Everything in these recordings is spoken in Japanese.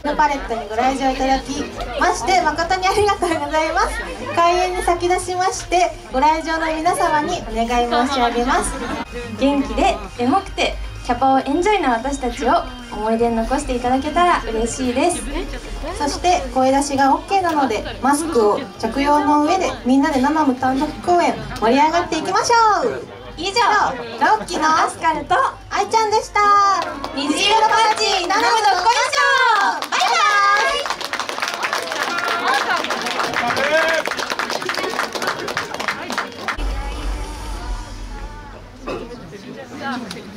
ドパレットにご来場いただきまして誠にありがとうございます。開演に先立ちましてご来場の皆様にお願い申し上げます。元気でエモくてキャパオエンジョイな私たちを思い出に残していただけたら嬉しいです。そして声出しが OK なのでマスクを着用の上でみんなで生の単独公演盛り上がっていきましょう。以上、ロッキーのアスカルと愛ちゃんでした。虹色のパーチ頼むどっこいしょ。バイバイ。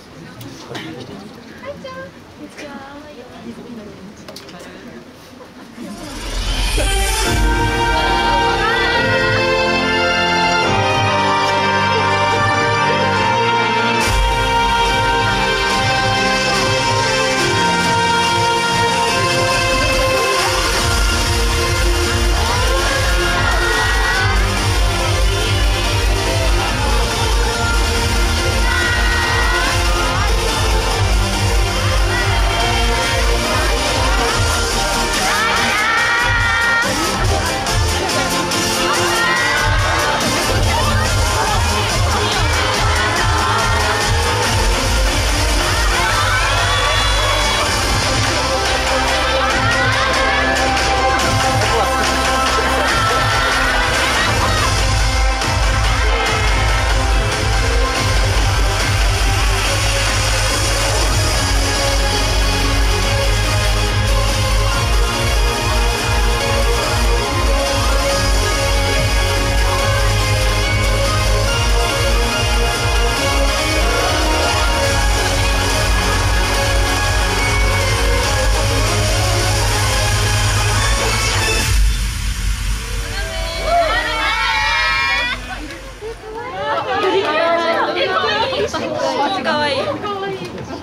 かわいい。ゆうきちゃん。ゆうき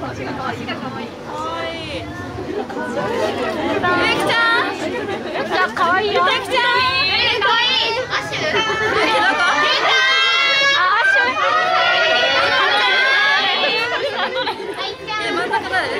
ちゃんかわいいよ。ゆうきちゃん。かわいい。アッシュ。ゆうきどこ？あ、アッシュ。真ん中誰？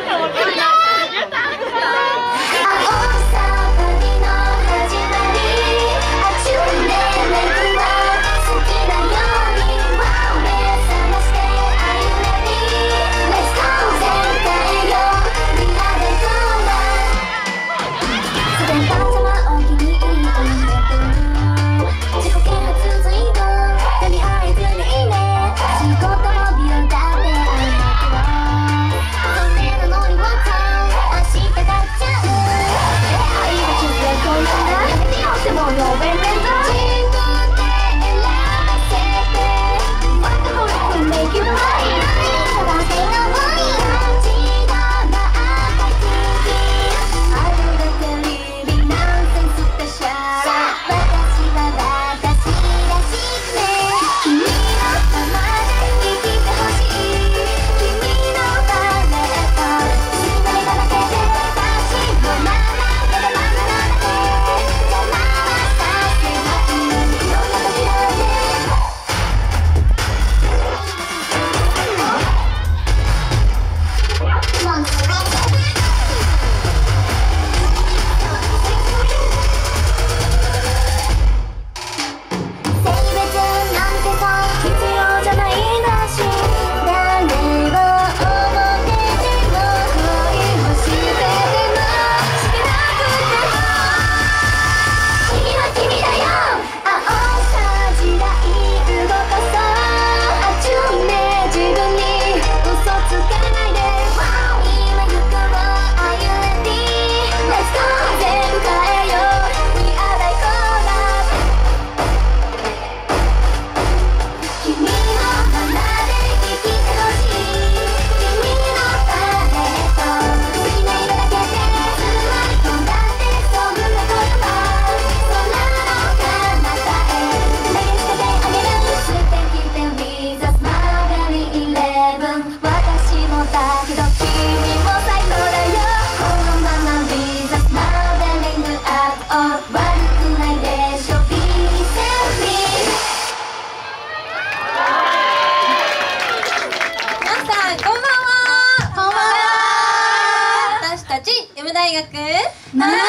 大学ななです。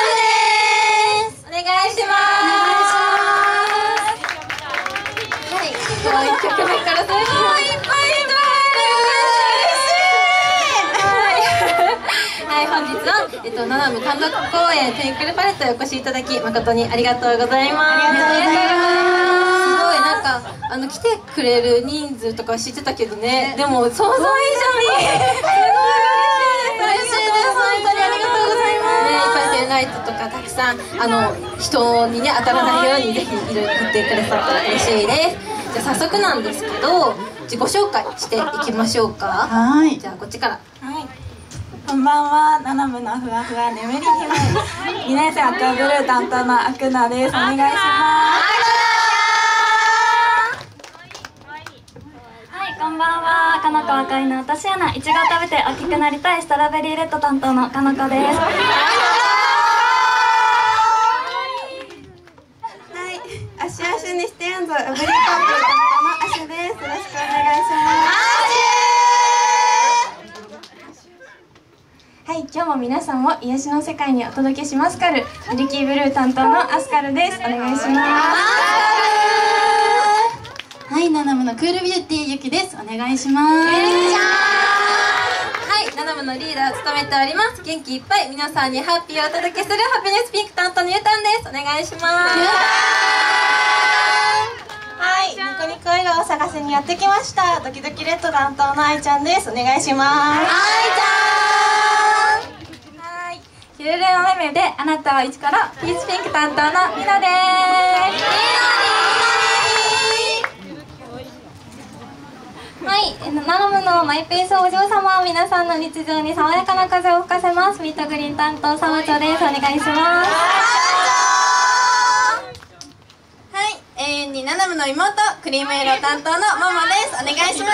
お願いします。はい、1曲目からすごいいっぱいはい、本日は、ナナム単独公演トゥインクルパレットへお越しいただき誠にありがとうございます。ありがとうございます。すごいなんか来てくれる人数とか知ってたけどね、でも想像以上にすごい嬉しいです。本当にありがとうございます。ね、いっぱいペンライトとかたくさん人にね当たらないようにぜひいろいろ振ってくださったら嬉しいです。じゃあ早速なんですけど自己紹介していきましょうか。はい。じゃあこっちから。はい。 こんばんは、ナナムのふわふわ眠り姫2年生アクアブルー担当のアクナです。お願いします。 はい、こんばんは、かのこ赤いの落とし穴、いちごを食べて大きくなりたいストロベリーレッド担当のかのこです。はい、 アシュアシュにしてやんぞ、アブリーパープル担当のアシュです。よろしくお願いします。 はい、今日も皆さんを癒しの世界にお届けしますカルミルキーブルー担当のアスカルです。お願いします。 はい、ナナムのクールビューティーゆきです。お願いします。はい、ナナムのリーダーを務めております。元気いっぱい皆さんにハッピーをお届けするハピネスピンク担当のゆたんです。お願いします。 はい、ニコニコ笑顔を探しにやってきました。ドキドキレッド担当のあいちゃんです。お願いします。あいちゃん。 ゆるるのメメであなたは一からピーチピンク担当のみなです。はい、ナナムのマイペースお嬢様、皆さんの日常に爽やかな風を吹かせます。ミートグリーン担当サマチョです。お願いします。はい、永遠にナナムの妹クリーム色担当のママです。お願いします。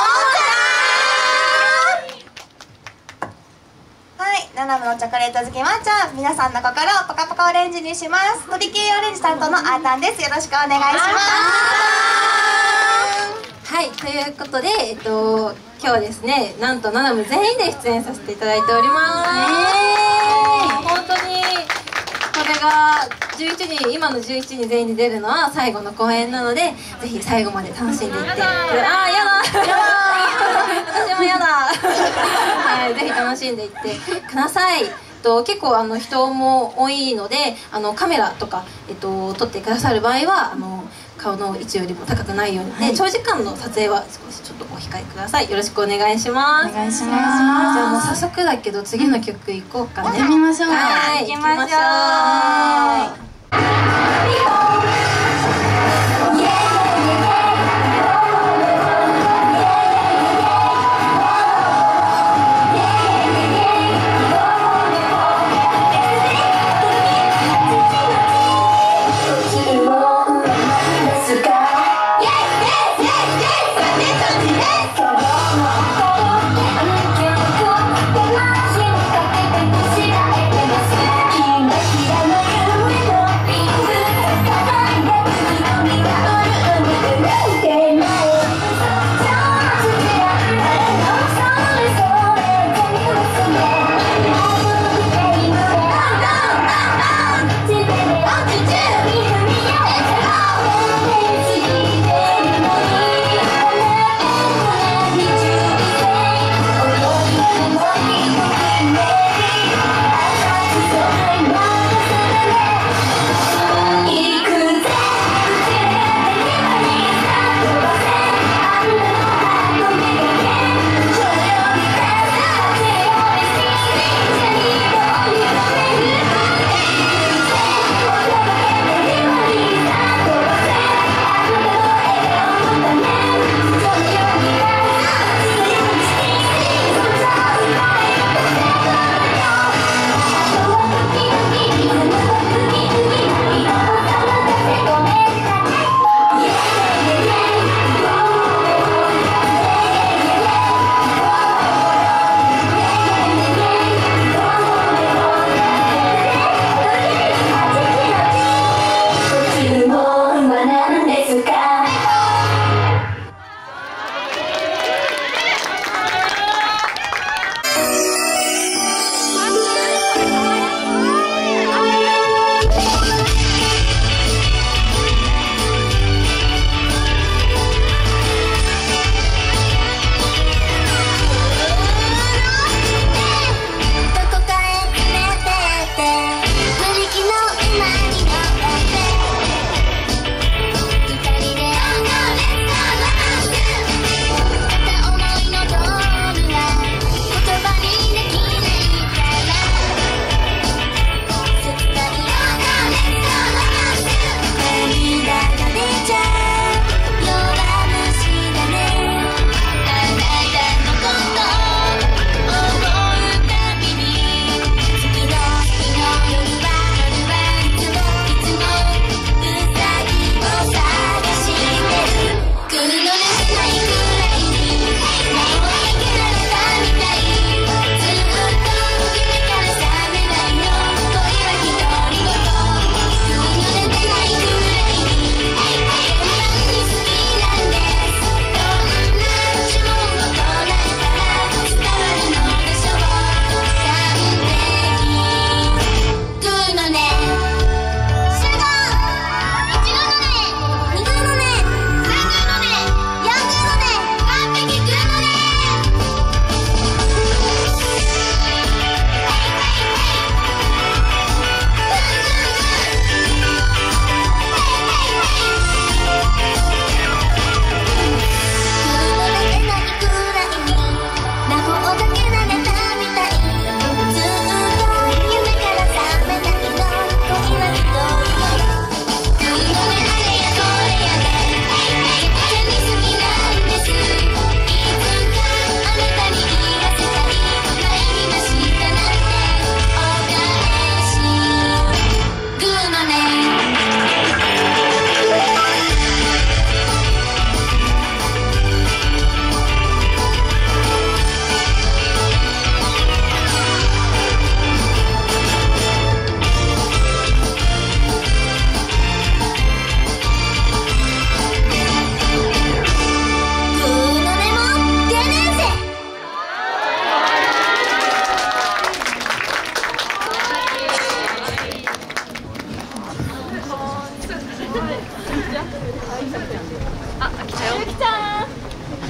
ナナムのチョコレート好きまっちゃん、皆さんの心をポカポカオレンジにします。とびきりオレンジ担当のあーたんです。よろしくお願いします。 はい、ということで、今日はですね、なんとナナム全員で出演させていただいております。本当にこれが11人、今の11人全員で出るのは最後の公演なので、ぜひ最後まで楽しんでいって、あー、やだ私もやだはい、ぜひ楽しんでいってください。結構人も多いのでカメラとか、撮ってくださる場合は顔の位置よりも高くないように、はい、長時間の撮影は少しちょっとお控えください。よろしくお願いします。 お願いします。じゃあもう早速だけど次の曲いこうかね。 行ってみましょう。 はい、行きましょう。 キラキラの夢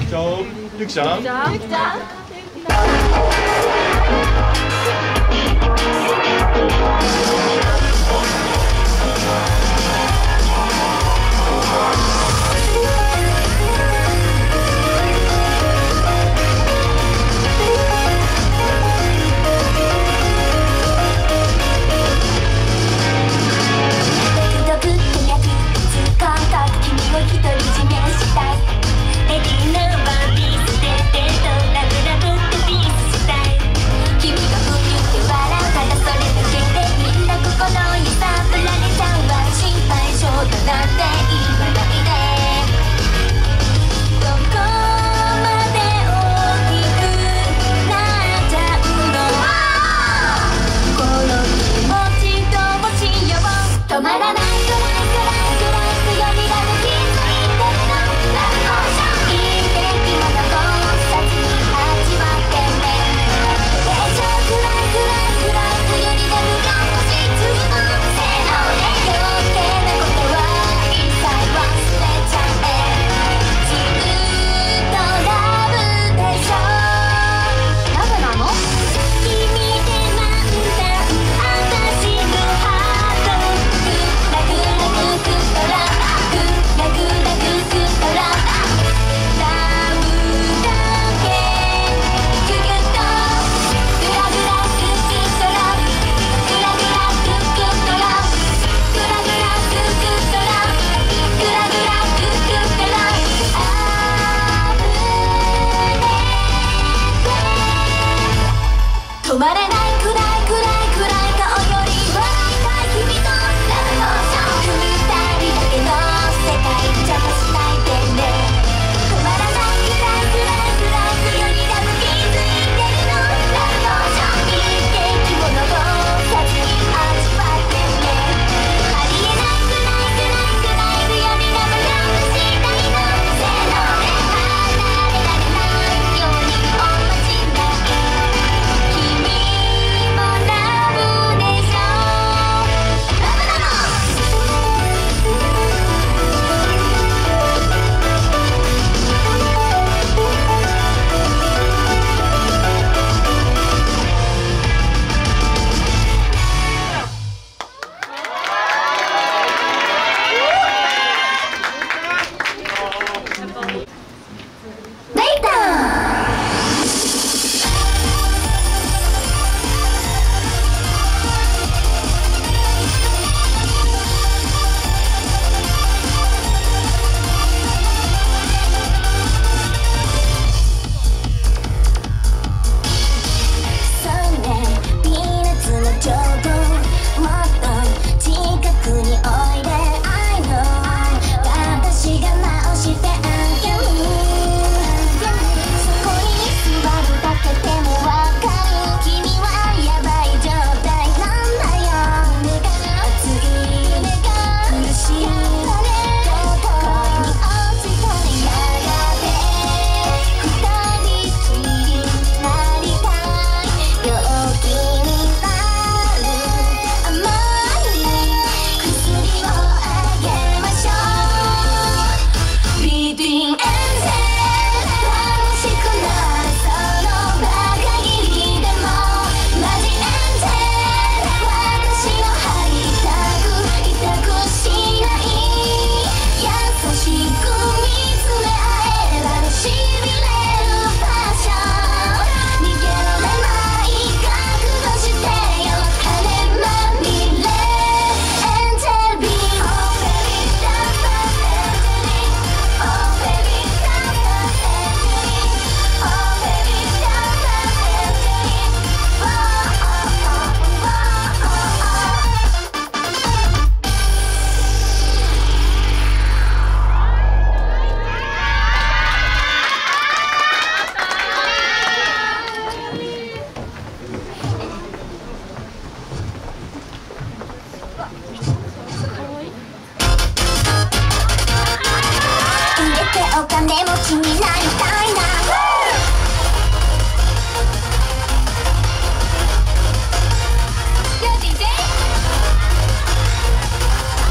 じゃあゆきちゃん。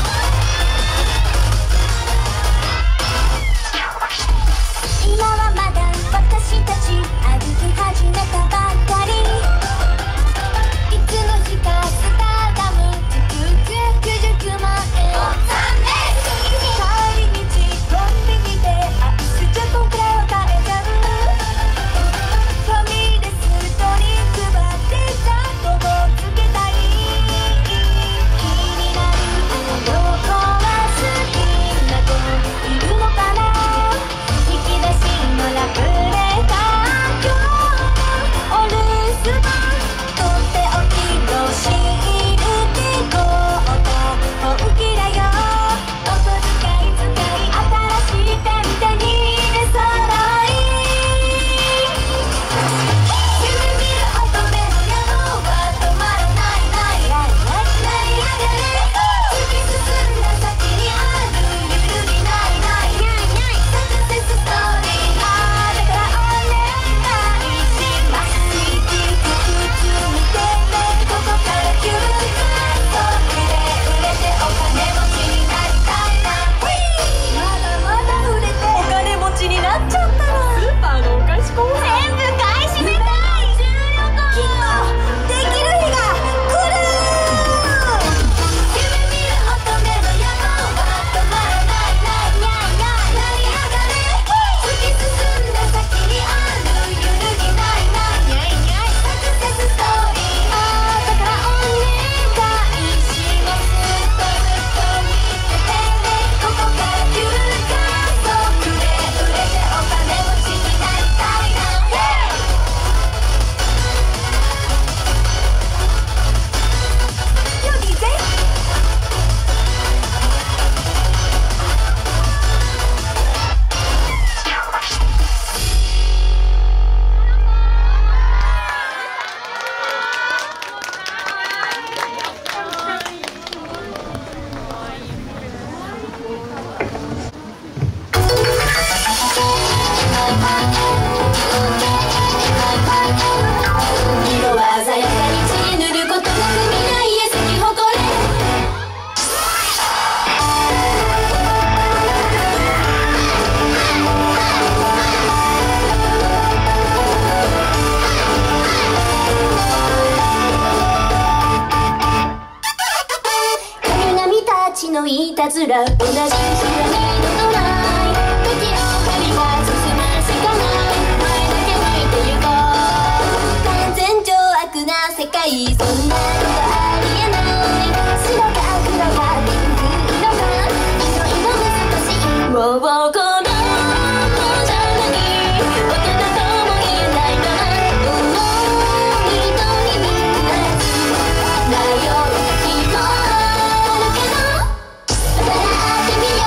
今はまだ私たち歩き始めたばっかり、いつの日かスターダム99万円帰り道コンビニでアイスチョコクラを食べちゃう、ファミレスドリンクバーでちゃんともつけたい、気になるどこは好きな子いるのかな、引き出しのラブレター、今日もお留守番とっておきのシールでこうと本気だよ、お小遣い使い新しいペン手に入れ揃い、夢見る乙女の野望は止まらないない成り上がれ、突き進んだ先にある揺るぎないないサクセスストーリー、だからお願いします、一口見てね、ここから急加速で売れてお金持ちになりたいな、まだまだ売れてお金持ちになっちゃったらスーパーのお菓子コーナー全部買い占めたい、きっとできる日が来る、夢見る乙女の野望は止まらないない成り上がれ、突き進んだ先にある揺るぎないないサクセスストーリー、だからお願いします、ずっと見ててね、ここから急加速で売れてお金持ちになりたいな、よりぜ色は鮮やかに血塗ることなく未来へ咲き誇れ、神々たちのいたずら同じひらめのドライ、時の針が進むしかない、前だけ向いてゆこう、完全邪悪な世界、そんなことありえない、白か黒かピンク色かいろいろ難しい、もうこの子じゃない、大人とも言えないままどうも一人にならず迷う日もあるけど笑ってみよ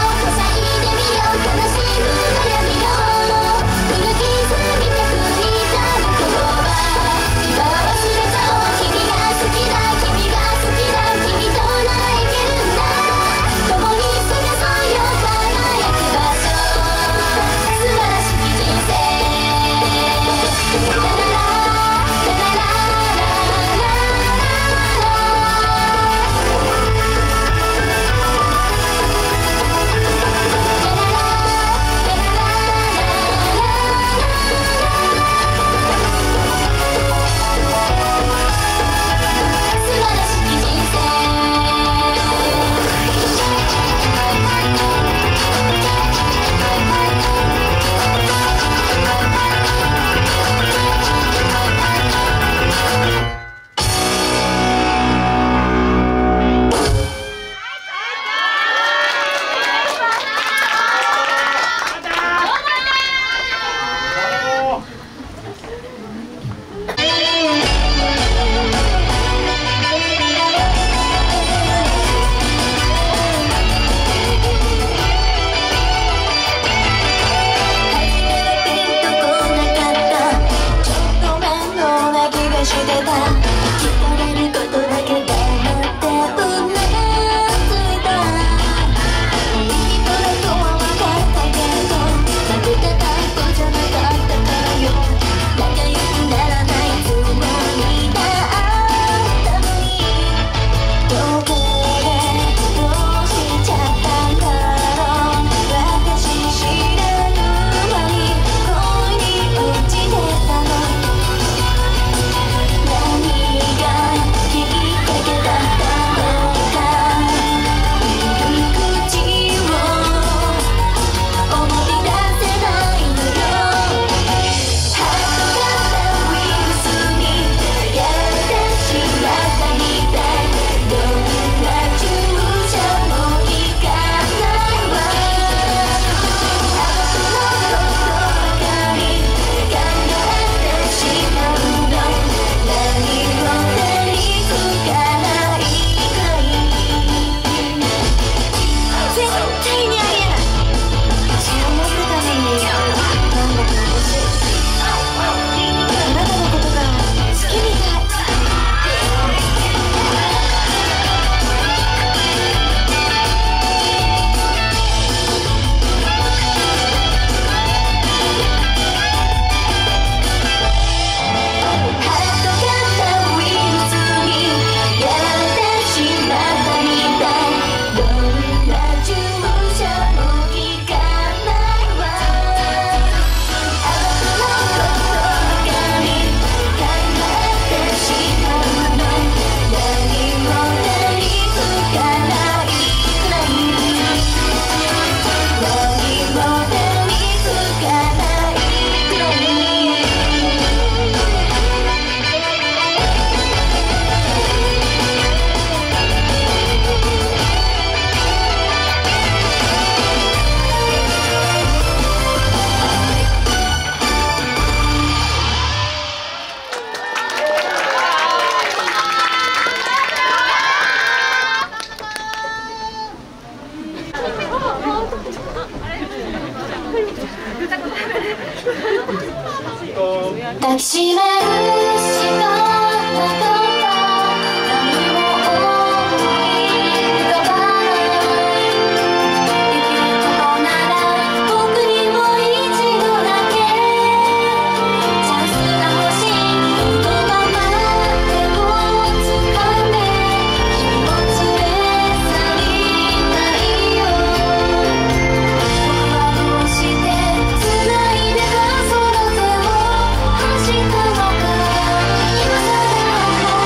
抱きしめるしかなかった何も思い浮かばないできることなら僕にも一度だけチャンスが欲しいこのまま手を掴んで君を連れ去りたいよ僕はどうして繋いでたその手を走ったのか今さら分か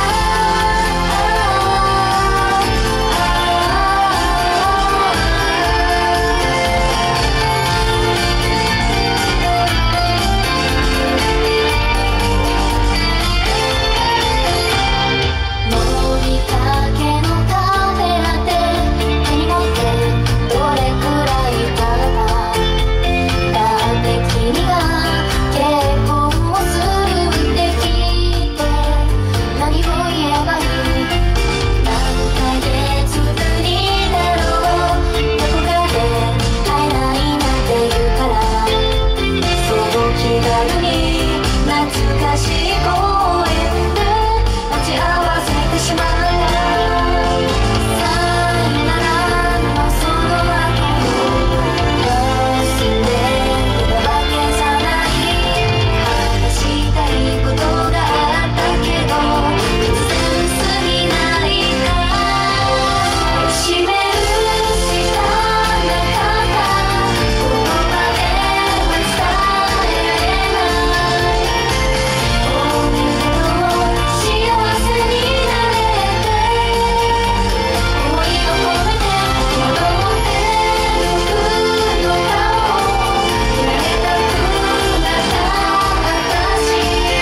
飲みかけのカフェラテ手に持ってどれくらい食べただって君が結婚をするって聞いて何を言えばいい何ヶ月ぶりだろうどこかで会えないなんて言うからそう気軽に懐かしい公園で待ち合わせてしまったさよならのその後忘れてたわけじゃない話したいことがあったけど突然過ぎないか抱きしめるしかなかった言葉では伝えられないおめでとう幸せになれて思いを込めて戻って僕の顔見られたくなった私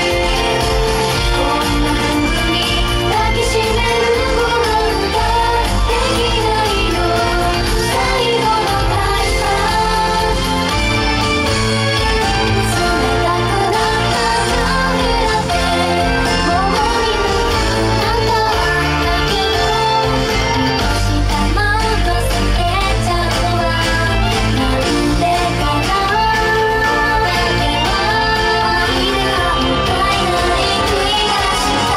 こんな風に抱きしめることなんかできないよ最後の体感冷たくなったカフェラテもういるなんかあったけどどうしたまま捨てちゃうのはなんでかなだけど思い出がもったいない気がした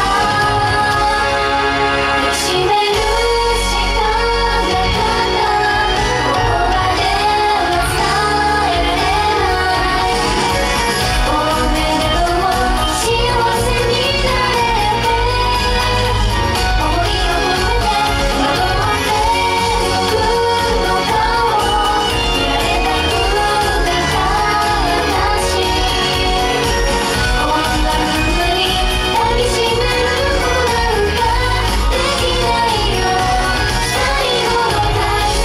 抱きしめるしかなかったここまでは伝えられないおめでとう幸せになれて思いを込めて戻って僕の顔見られたくなった私こんな風に抱きしめることなんかできないよ最後の体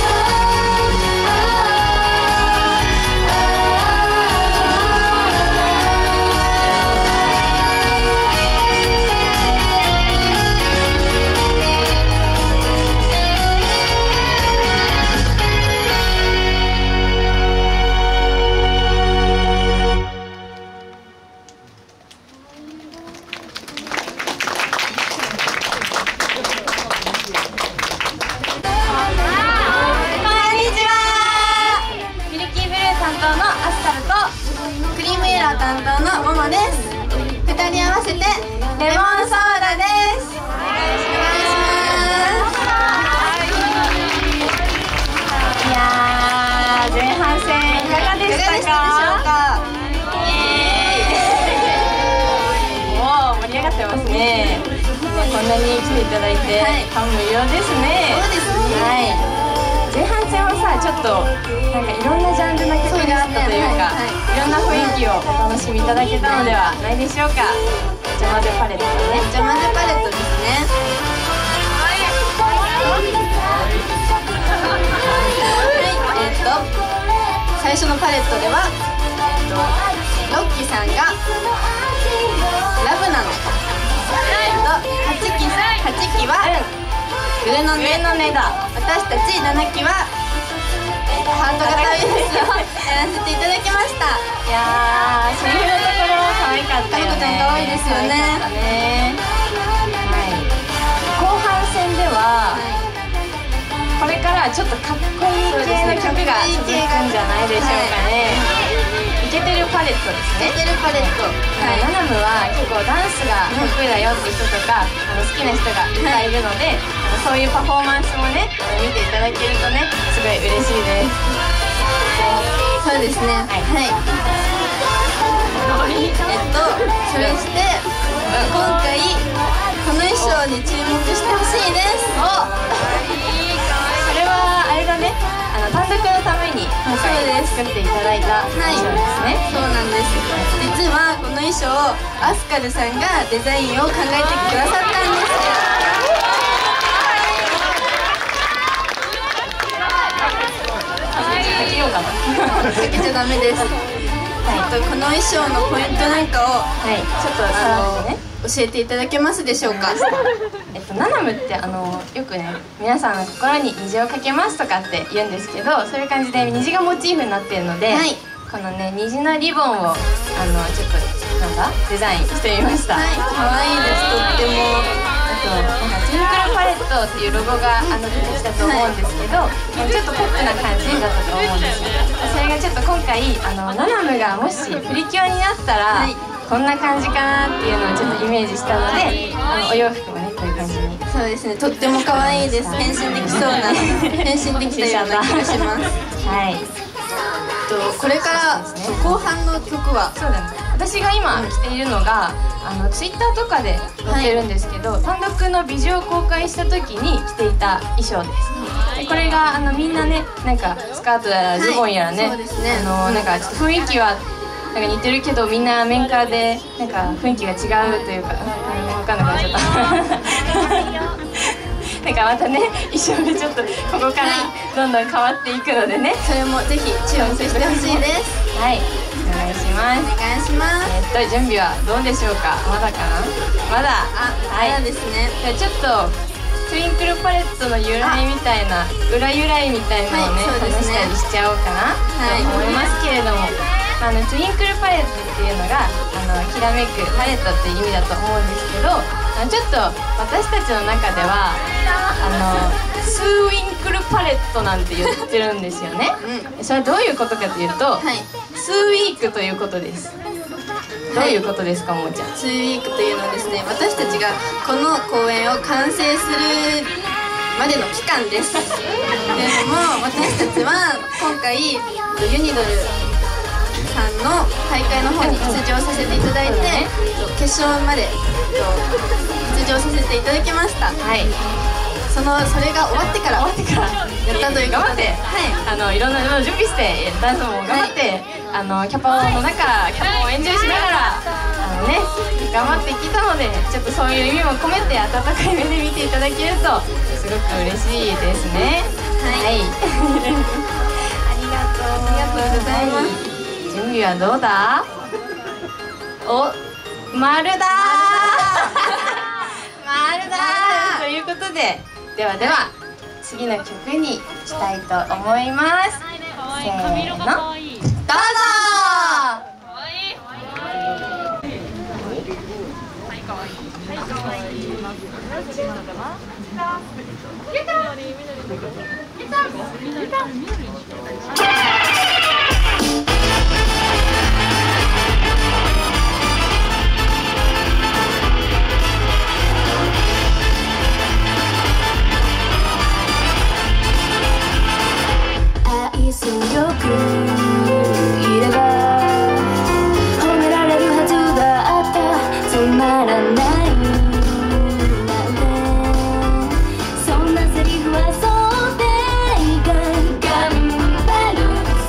ミルキーブルー担当のアスタルとクリームイエロー担当のモモです。2人合わせてレモンソーダです。お願いします。 いやー前半戦いかがでしたか？ いかがでしたでしょうか？ もう盛り上がってますね。こんなに来ていただいて感無量ですね。 そうですね。 はい。前半戦はさちょっとなんかいろんなジャンルの曲があったというか、いろんな雰囲気をお楽しみいただけたのではないでしょうか。ジャマゼパレットだね。 ジャマゼパレットですね。最初のパレットではロッキーさんがラブなの、8期はグレノネだ。私たち7期はハート型ウイルスをやらせていただきました。 いやーセリフのところ可愛かったよね。 かのこちゃん可愛いですよね。 はい。後半戦ではこれからちょっとかっこいい系の曲が続くんじゃないでしょうかね。イケてるパパレットですね。 ジャケルパレット。 ナナムは結構ダンスが得意だよって人とか好きな人がいっぱいいるので、そういうパフォーマンスもね見ていただけるとねすごい嬉しいです。 そうですね。はい。それして今回この衣装に注目してほしいです。 それはあれだね、単独のために今回作っていただいた衣装ですね。 そうなんです。実はこの衣装をアスカルさんがデザインを考えてくださったんです。 かけようかな。 かけちゃダメです。この衣装のポイントなんかをちょっと教えていただけますでしょうか。 ナナムってよくね皆さんの心に虹をかけますとかって言うんですけど、そういう感じで虹がモチーフになっているので、このね虹のリボンをちょっとなんかデザインしてみました。 可愛いです。とっても。 トゥインクルパレットっていうロゴが出てきたと思うんですけど、ちょっとポップな感じだったと思うんですよ。それがちょっと今回ナナムがもしプリキュアになったら、こんな感じかなっていうのをちょっとイメージしたので、お洋服もねこういう感じに。 そうですね、とっても可愛いです。変身できそうな変身できたような気がします。 はい。 これから後半の曲は、 そうだね、私が今着ているのがツイッターとかで載ってるんですけど、単独のビジュを公開した時に着ていた衣装です。でこれがみんなねなんかスカートやらズボンやらね、なんかちょっと雰囲気はなんか似てるけどみんな面からでなんか雰囲気が違うというか分かんなくなっちゃった。なんかまたね衣装がちょっとここからどんどん変わっていくのでね、 それもぜひ注目してほしいです。 はい、お願いします。 お願いします。 準備はどうでしょうか。まだかな。まだ。 まだですね。 ちょっとトゥインクルパレットの由来みたいな裏由来みたいなのをね話したりしちゃおうかなと思いますけれども、トゥインクルパレットっていうのがきらめくパレットっていう意味だと思うんですけど、ちょっと私たちの中ではスーウィンクルパレットなんて言ってるんですよね。それはどういうことかというと、スーウィークということです。どういうことですか、もーちゃん。 スーウィークというのはですね、私たちがこの公演を完成するまでの期間です。というのも私たちは今回ユニドルさんの大会の方に出場させていただいて、決勝まで出場させていただきました。それが終わってからやったということで、 いろんなものを準備してダンスも頑張って、キャパの中からキャパをエンジョイしながら頑張ってきたので、ちょっとそういう意味も込めて温かい目で見ていただけるとすごく嬉しいですね。ありがとうございます。準備はどうだ？お、丸だー丸だーということで、では次の曲にしたいと思います。せーの、どうぞ愛想よくいれば褒められるはずだった、つまらないなんてそんなセリフはそうでいいか、頑張る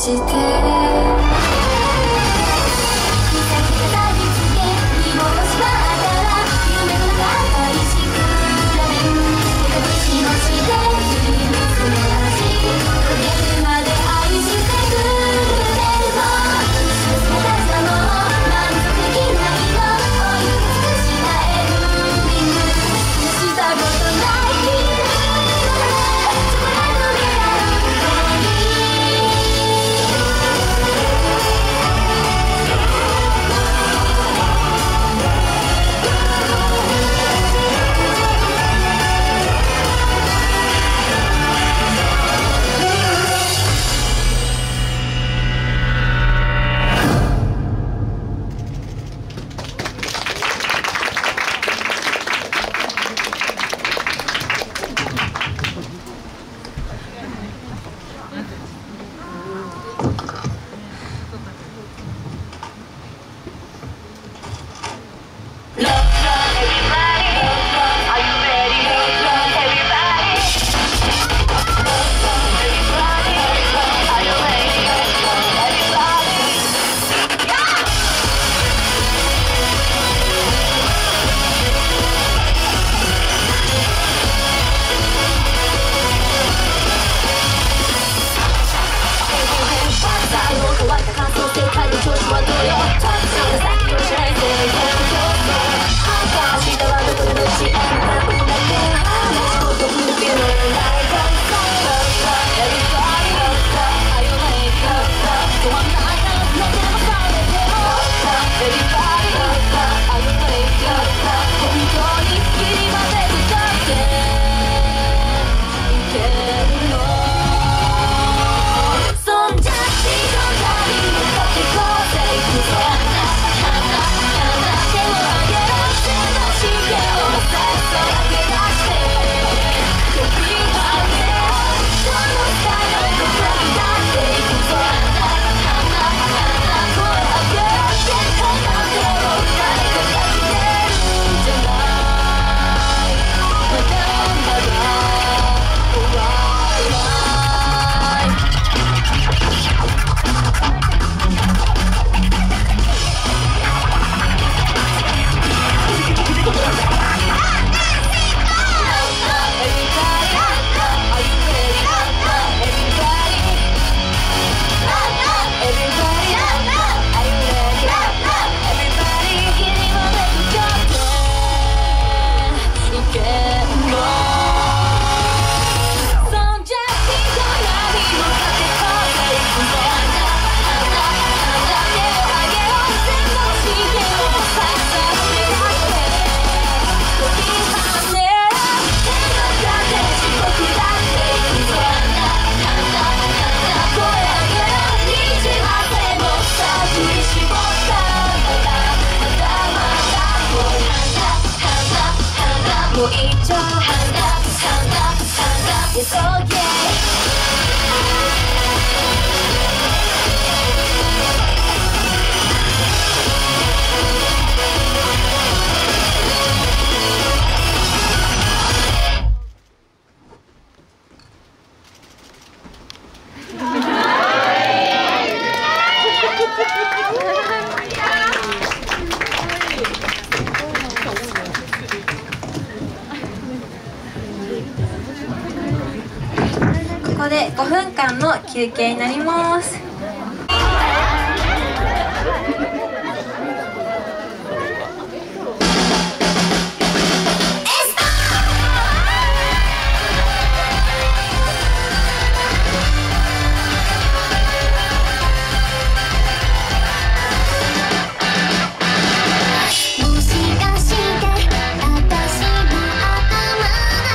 ここで5分間の休憩になります。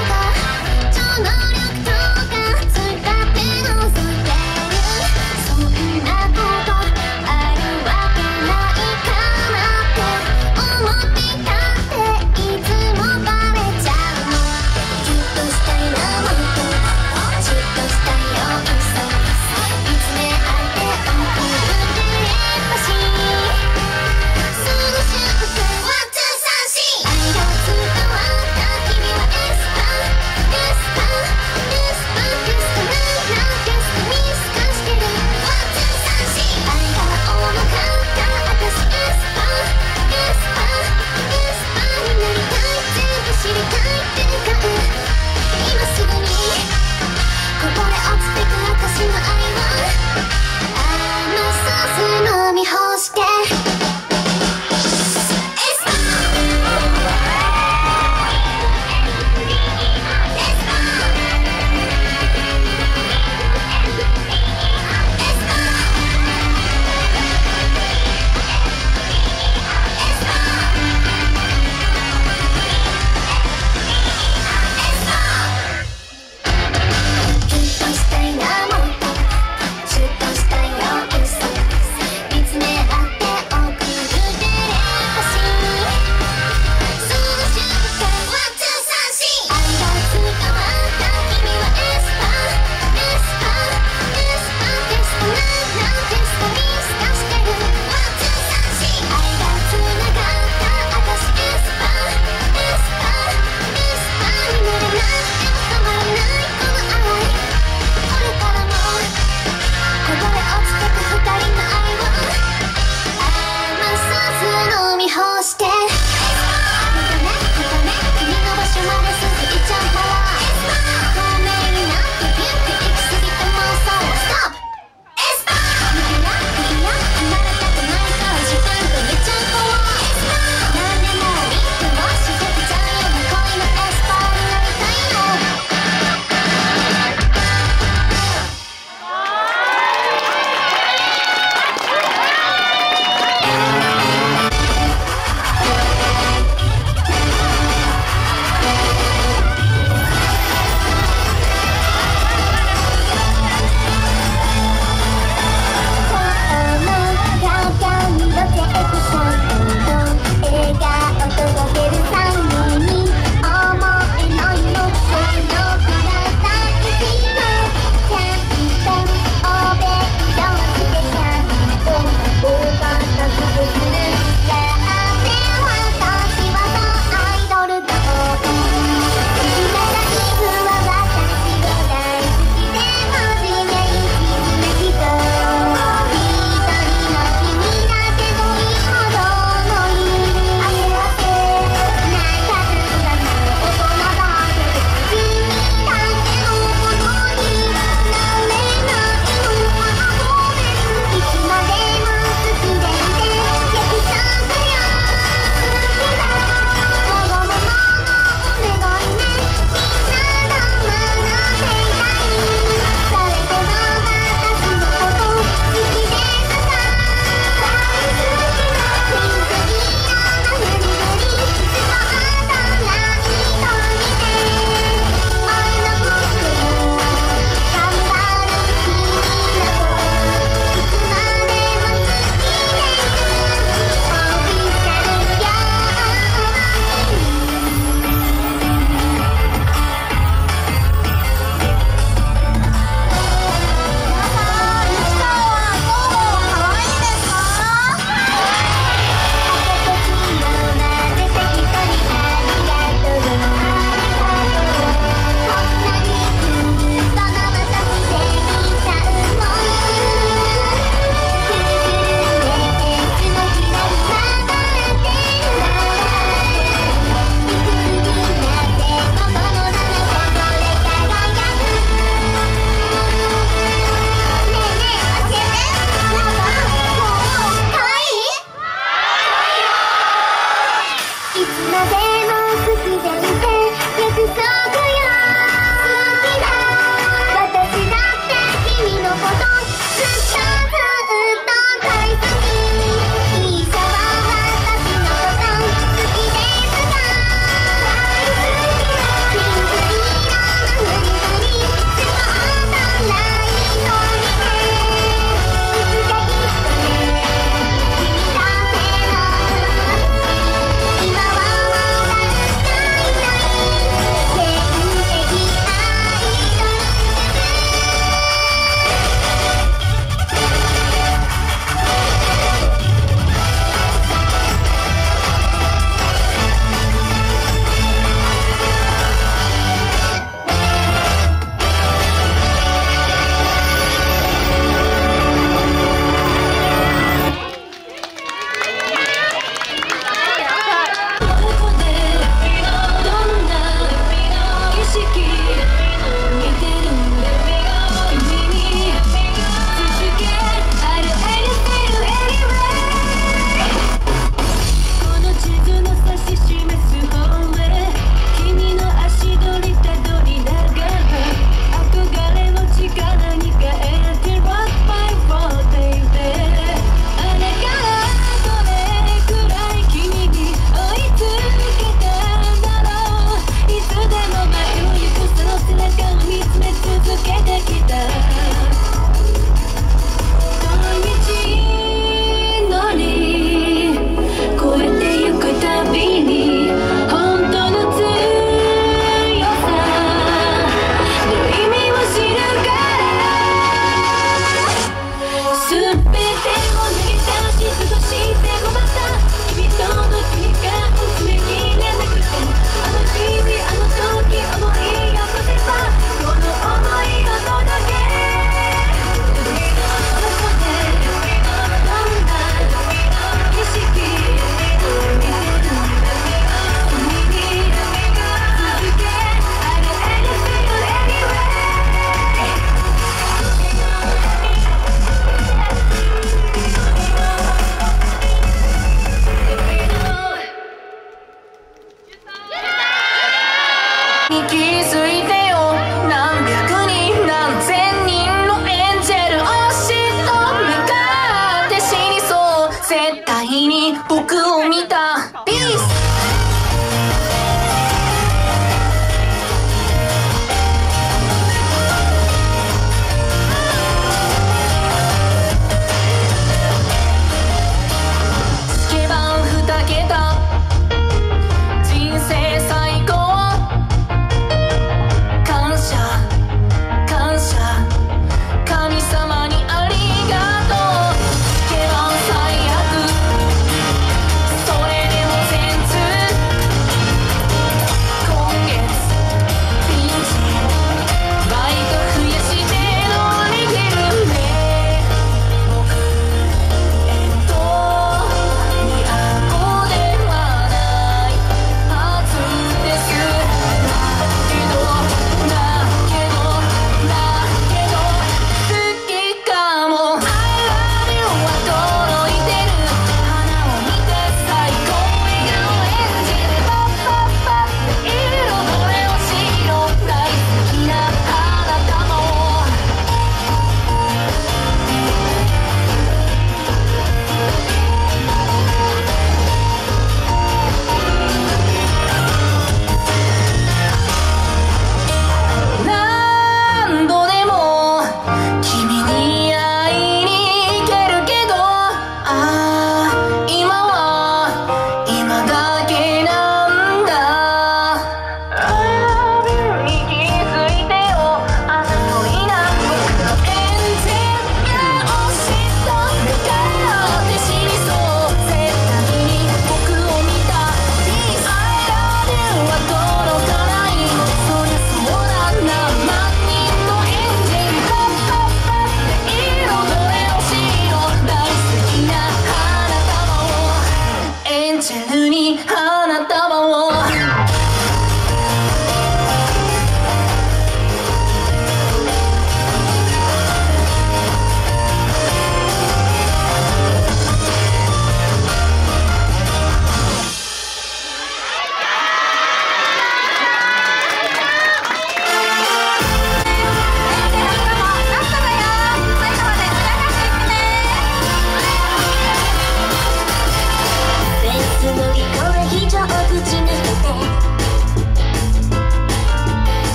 超能力とか使って覗いてる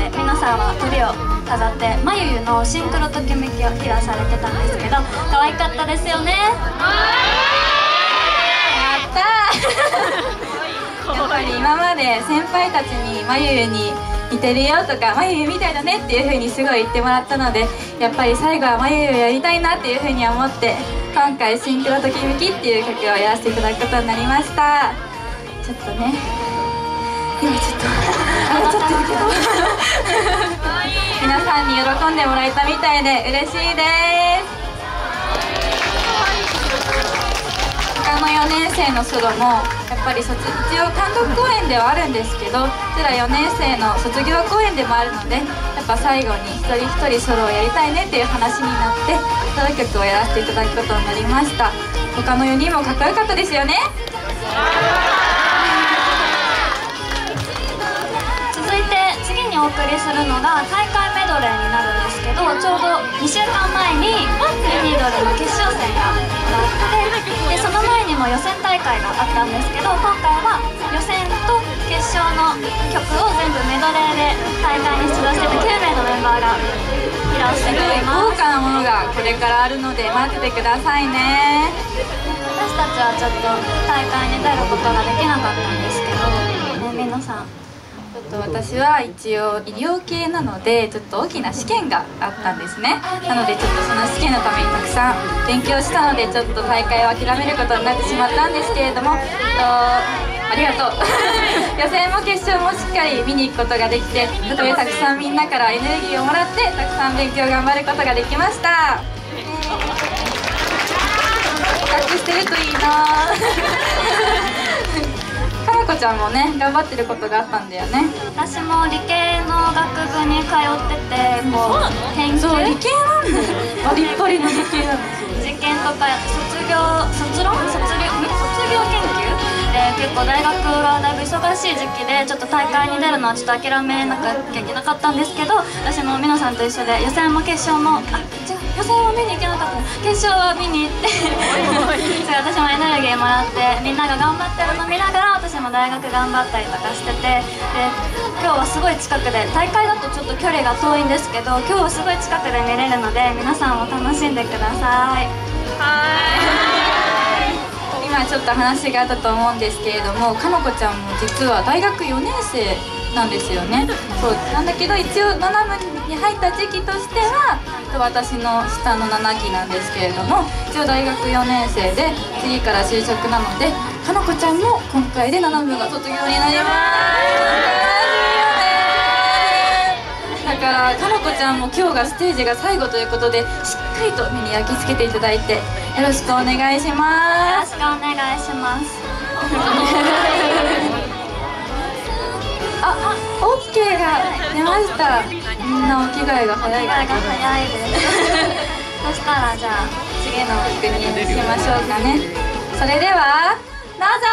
皆さんはトリを飾ってまゆゆのシンクロときめきを披露されてたんですけど、可愛かったですよね。やったーやっぱり今まで先輩たちにまゆゆに似てるよとかまゆゆみたいだねっていう風にすごい言ってもらったので、やっぱり最後はまゆゆやりたいなっていう風に思って、今回シンクロときめきっていう曲をやらせていただくことになりました。ちょっとね今ちょっと上がっちゃってるけど皆さんに喜んでもらえたみたいで嬉しいです。他の4年生のソロもやっぱり一応単独公演ではあるんですけど、うちら4年生の卒業公演でもあるので、やっぱ最後に一人一人ソロをやりたいねっていう話になってソロ曲をやらせていただくことになりました。他の4人もかっこよかったですよね。続いて次にお送りするのが大会メドレーになるんですけど、ちょうど2週間前にユニドルの決勝戦があって、でその前にも予選大会があったんですけど、今回は予選と決勝の曲を全部メドレーで大会に出場してて9名のメンバーが披露してくれます。豪華なものがこれからあるので待っててくださいね。私たちはちょっと大会に出ることができなかったんですけど、ね、皆さんちょっと私は一応医療系なのでちょっと大きな試験があったんですね。なのでちょっとその試験のためにたくさん勉強したので、ちょっと大会を諦めることになってしまったんですけれども、ありがとう予選も決勝もしっかり見に行くことができて、とてもたくさんみんなからエネルギーをもらってたくさん勉強頑張ることができました。合格してるといいなかなこちゃんもね頑張ってることがあったんだよね。私も理系の学部に通ってて、こう研究、そう理系なんだよバリッバリの理系なんですよ。実験とか卒業研究で結構大学がだいぶ忙しい時期で、ちょっと大会に出るのはちょっと諦めなきゃいけなかったんですけど、私も皆さんと一緒で予選も決勝も予選は見に行けなかった決勝は見に行ってそれ私もエネルギーもらって、みんなが頑張ってるの見ながら私も大学頑張ったりとかしてて、で今日はすごい近くで、大会だとちょっと距離が遠いんですけど、今日はすごい近くで見れるので皆さんも楽しんでください。今ちょっと話があったと思うんですけれども、かのこちゃんも実は大学4年生なんですよね。そうなんだけど、一応7部に入った時期としては私の下の7期なんですけれども、一応大学4年生で次から就職なので、かのこちゃんも今回で7部が卒業になります。だからかのこちゃんも今日がステージが最後ということで、しっかりと目に焼き付けていただいてよろしくお願いします。よろしくお願いしますあ、オッケーが出ました。みんなお着替えが早い。お着替えが早いですそしたらじゃあ次の曲に行きましょうかね。それではどうぞ。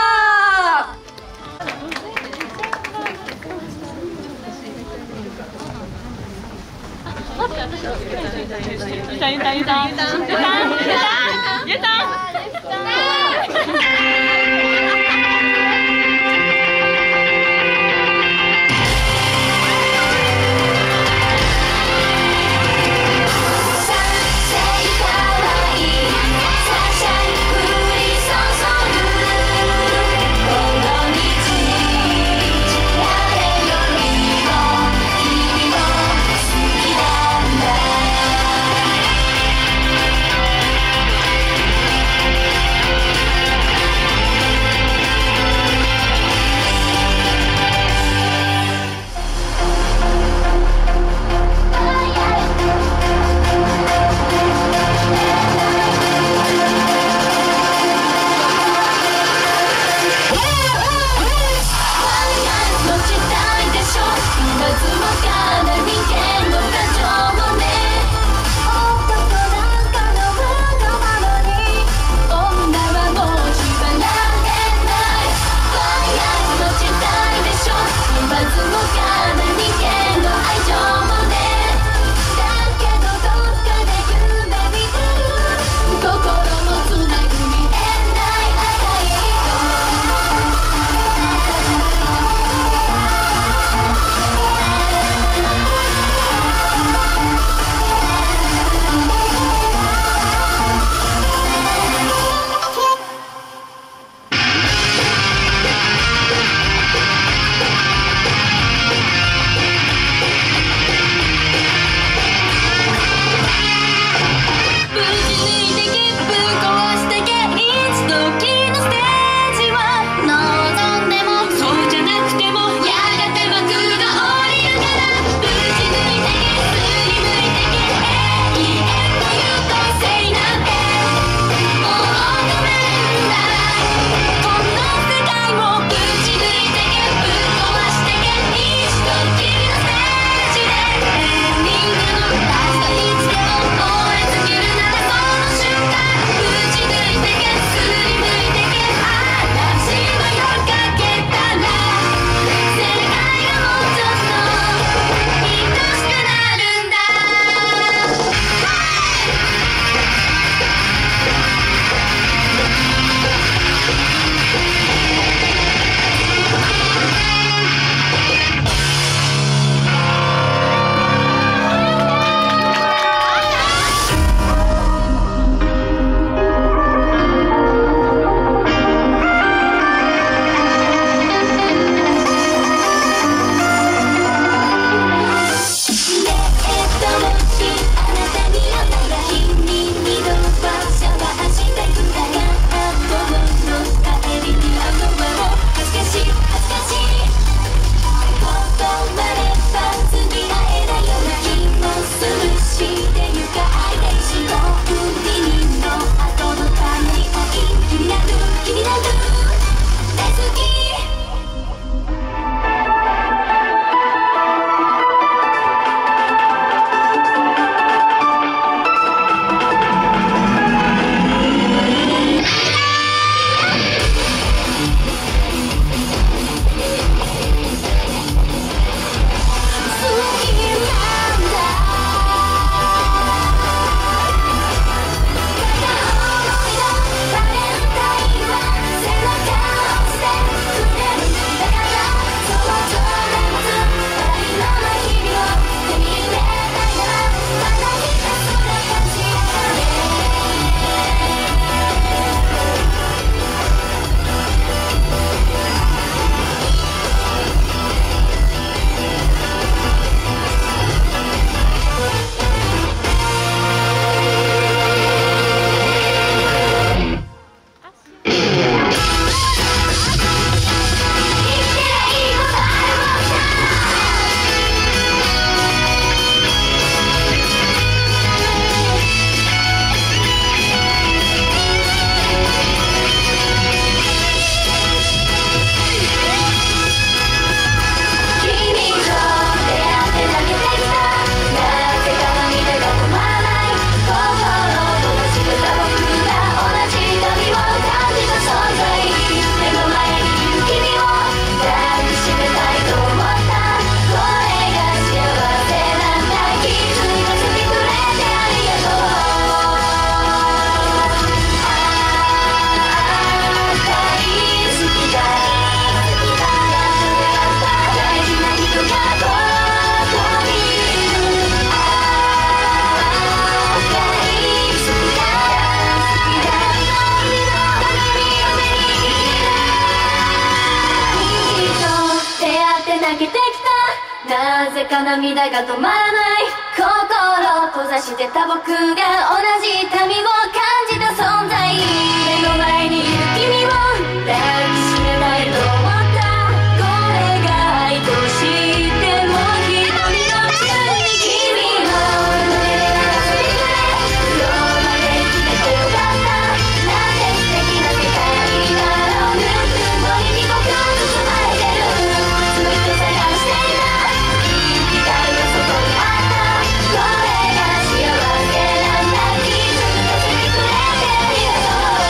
か涙が止まらない心を閉ざしてた僕が同じ痛みを感じた存在目の前にいる君を抱きしめたいと思ったこれが愛と知っても一人のうちに君の胸で流してくれ今日まで生きててよかったなんて素敵な世界だろうぬくもりに僕を包まれてるずっと探していた生きがいはそこにあったこれが幸せなんだ気づかせてくれてありがとう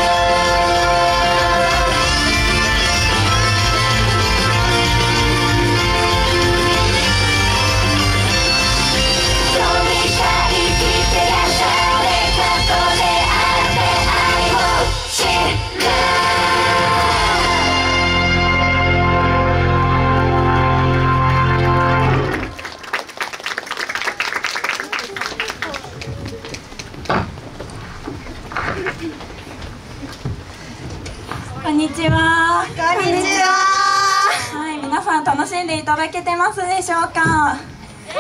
今日みたい生きてらっしゃれ過去であって愛を知るこんにちは。 こんにちは。 はい、皆さん楽しんでいただけてますでしょうか。あり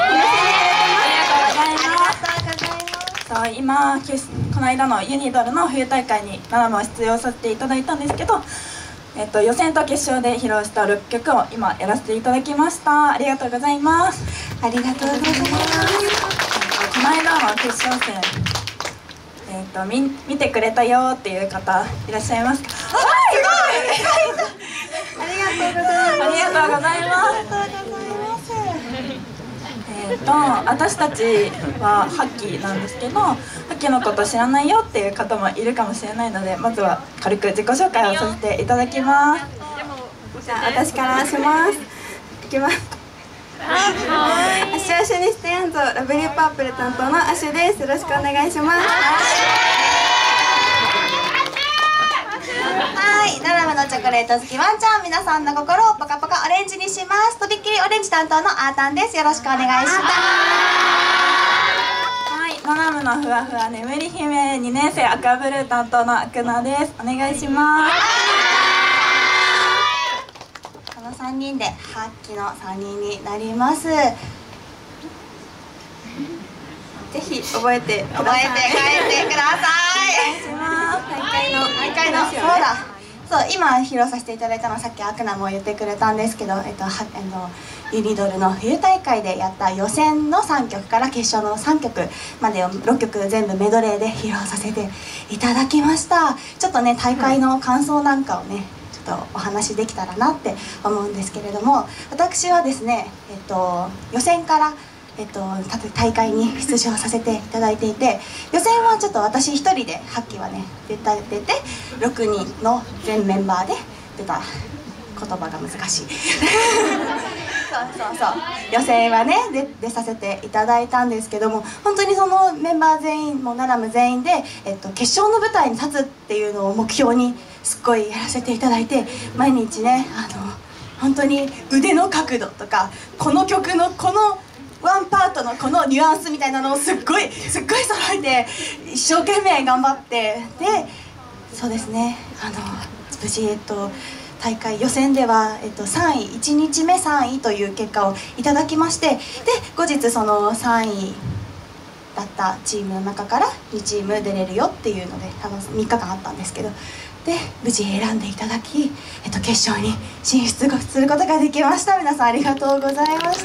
がとうございます。今この間のユニドルの冬大会に7も出場させていただいたんですけど、予選と決勝で披露した6曲を今やらせていただきました。ありがとうございます。 ありがとうございます。 この間の決勝戦、見てくれたよっていう方いらっしゃいますか。すごい。 ありがとうございます。 ありがとうございます。私たちはハッキーなんですけど、ハッキーのこと知らないよっていう方もいるかもしれないので、まずは軽く自己紹介をさせていただきます。 じゃあ私からします。いきます。アシュアシュニステヤンゾラブリーパープル担当のアシュです。よろしくお願いします。 はい、ナラムのチョコレート好きワンちゃん、皆さんの心をポカポカオレンジにします。とびっきりオレンジ担当のアータンです。よろしくお願いします。 はい、ナナムのふわふわ眠り姫2年生赤ブルー担当のアクナです。お願いします。 この3人でハッキの3人になります。 ぜひ覚えてください。 覚えて帰ってください。大会のそうだ。そう、今披露させていただいたのはさっきアクナも言ってくれたんですけど、ユニドルの冬大会でやった予選の3曲から決勝の3曲までを6曲全部メドレーで披露させていただきました。ちょっとね、大会の感想なんかをね、ちょっとお話できたらなって思うんですけれども、私はですね、予選から大会に出場させていただいていて、予選はちょっと私一人でハッキーはね出て6人の全メンバーで出た、言葉が難しいそう予選はね出させていただいたんですけども、本当にそのメンバー全員もうナラム全員で、決勝の舞台に立つっていうのを目標にすっごいやらせていただいて、毎日ね本当に腕の角度とかこの曲のこのワンパートのこのニュアンスみたいなのをすっごい揃えて一生懸命頑張って、でそうですね、無事大会予選では、3位1日目3位という結果をいただきまして、で後日その3位だったチームの中から2チーム出れるよっていうので3日間あったんですけど、で無事選んでいただき、決勝に進出することができました。皆さんありがとうございました。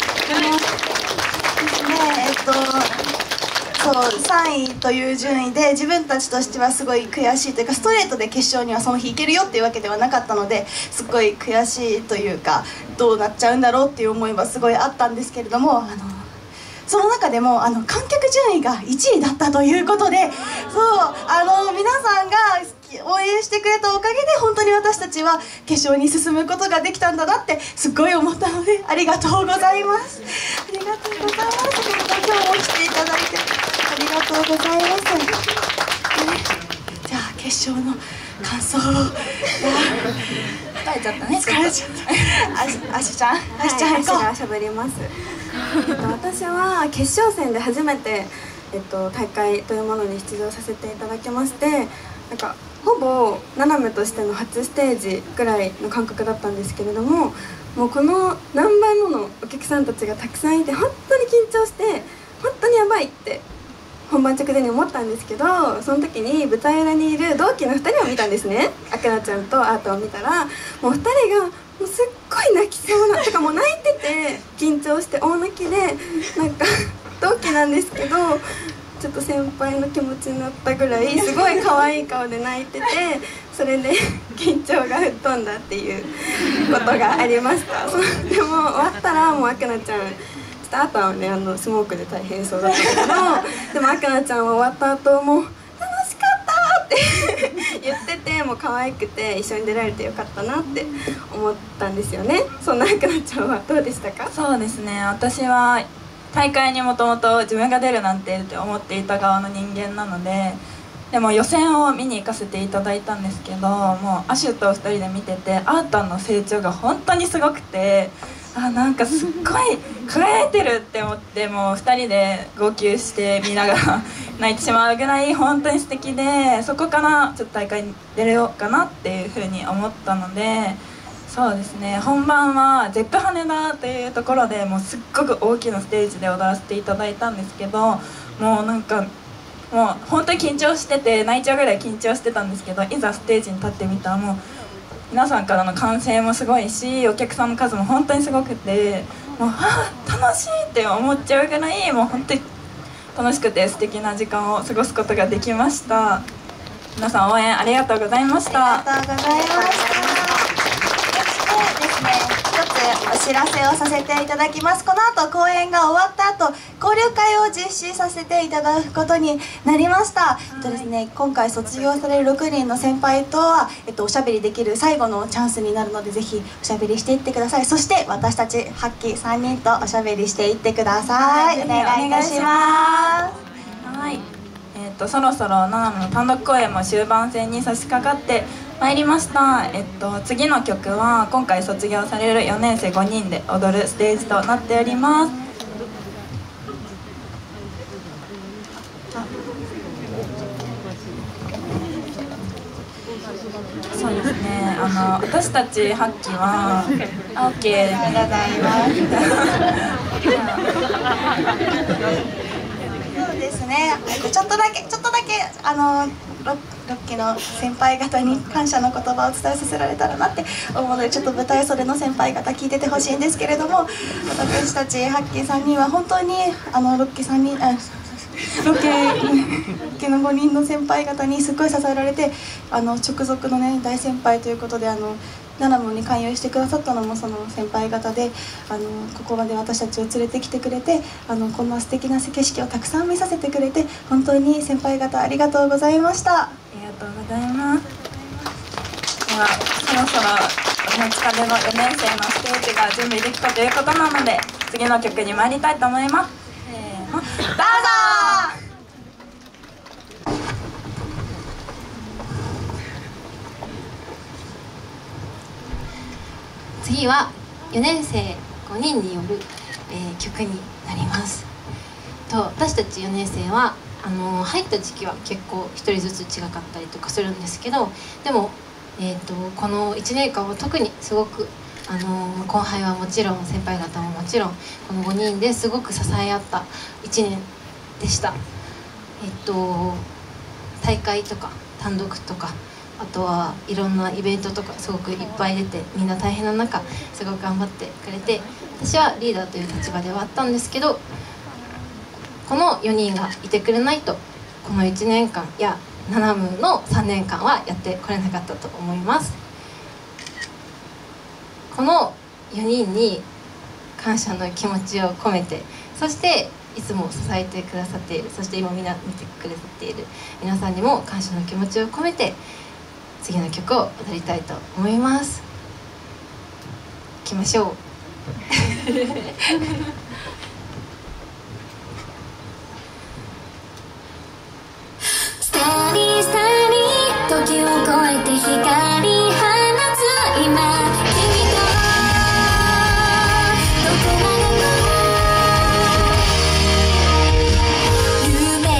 そう3位という順位で自分たちとしてはすごい悔しいというか、ストレートで決勝にはその日行けるよっていうわけではなかったので、すっごい悔しいというか、どうなっちゃうんだろうっていう思いはすごいあったんですけれども、その中でも観客順位が1位だったということで、そう皆さんが応援してくれたおかげで本当に私たちは決勝に進むことができたんだなってすっごい思ったので、ありがとうございます。ありがとうございます。今日も来ていただいてありがとうございます。じゃあ決勝の感想を疲れちゃったね。 アシュちゃん行こう。しゃべります。私は決勝戦で初めて大会というものに出場させていただきまして、なんかほぼナナメとしての初ステージぐらいの感覚だったんですけれども、もうこの何倍ものお客さんたちがたくさんいて本当に緊張して本当にやばいって本番直前に思ったんですけど、その時に舞台裏にいる同期の2人を見たんですね。あくなちゃんとアートを見たら、もう2人がもうすっごい泣きそうな、てかもう泣いてて緊張して大泣きで、なんか同期なんですけどちょっと先輩の気持ちになったぐらいすごい可愛い顔で泣いてて、それで緊張が吹っ飛んだっていうことがありました。でも終わったらもうあくなちゃん、あとはねスモークで大変そうだったけどでもあくなちゃんは終わった後もう楽しかったって言ってて、もう可愛くて一緒に出られてよかったなって思ったんですよね。そんなあくなちゃんはどうでしたか？ そうですね、私は大会にもともと自分が出るなんてって思っていた側の人間なので、でも予選を見に行かせていただいたんですけど、もうアシュと2人で見ててアータンの成長が本当にすごくて、なんかすっごい輝いてるって思って、もう2人で号泣して見ながら泣いてしまうぐらい本当に素敵で、そこからちょっと大会に出れようかなっていうふうに思ったので、そうですね、本番はゼップ羽田というところでもうすっごく大きなステージで踊らせていただいたんですけど、もうなんかもう本当に緊張してて泣いちゃうぐらい緊張してたんですけど、いざステージに立ってみたらもう皆さんからの歓声もすごいし、お客さんの数も本当にすごくて、もう楽しいって思っちゃうぐらいもう本当に楽しくて素敵な時間を過ごすことができました。皆さん応援ありがとうございました。 ありがとうございました。ですね、一つお知らせをさせていただきます。この後公演が終わった後、交流会を実施させていただくことになりました。ですね、今回卒業される6人の先輩とは、おしゃべりできる最後のチャンスになるので、ぜひおしゃべりしていってください。そして私たち8期3人とおしゃべりしていってください。お願いいたします。 はい、そろそろナナの単独公演も終盤戦に差し掛かってまいりました。次の曲は今回卒業される4年生5人で踊るステージとなっております。そうですね、私たち8期は OK でございますそうですね、ちょっとだけ6期の先輩方に感謝の言葉を伝えさせられたらなって思うので、ちょっと舞台袖の先輩方聞いててほしいんですけれども、私たち8期3人は本当に6期3人6期の5人の先輩方にすっごい支えられて、直属のね大先輩ということでナナモに勧誘してくださったのもその先輩方で、ここまで私たちを連れてきてくれて、こんな素敵な景色をたくさん見させてくれて、本当に先輩方ありがとうございました。 ありがとうございます。ではそろそろお待ちかねの4年生のステージが準備できたということなので、次の曲に参りたいと思います。せーの、どうぞ。 次は4年生5人による、曲になります。私たち4年生は入った時期は結構1人ずつ違かったりとかするんですけど、でも、この1年間は特にすごく、後輩はもちろん先輩方ももちろんこの5人ですごく支え合った1年でした。大会とか単独とか、あとはいろんなイベントとかすごくいっぱい出て、みんな大変な中すごく頑張ってくれて、私はリーダーという立場ではあったんですけど、この4人がいてくれないとこの1年間やナナムの3年間はやってこれなかったと思います。この4人に感謝の気持ちを込めて、そしていつも支えてくださっている、そして今みんな見てくださっている皆さんにも感謝の気持ちを込めて次の曲を踊りたいと思います。行きましょう。 スターリースターリー、時を超えて光放つ今、君とどこまでも夢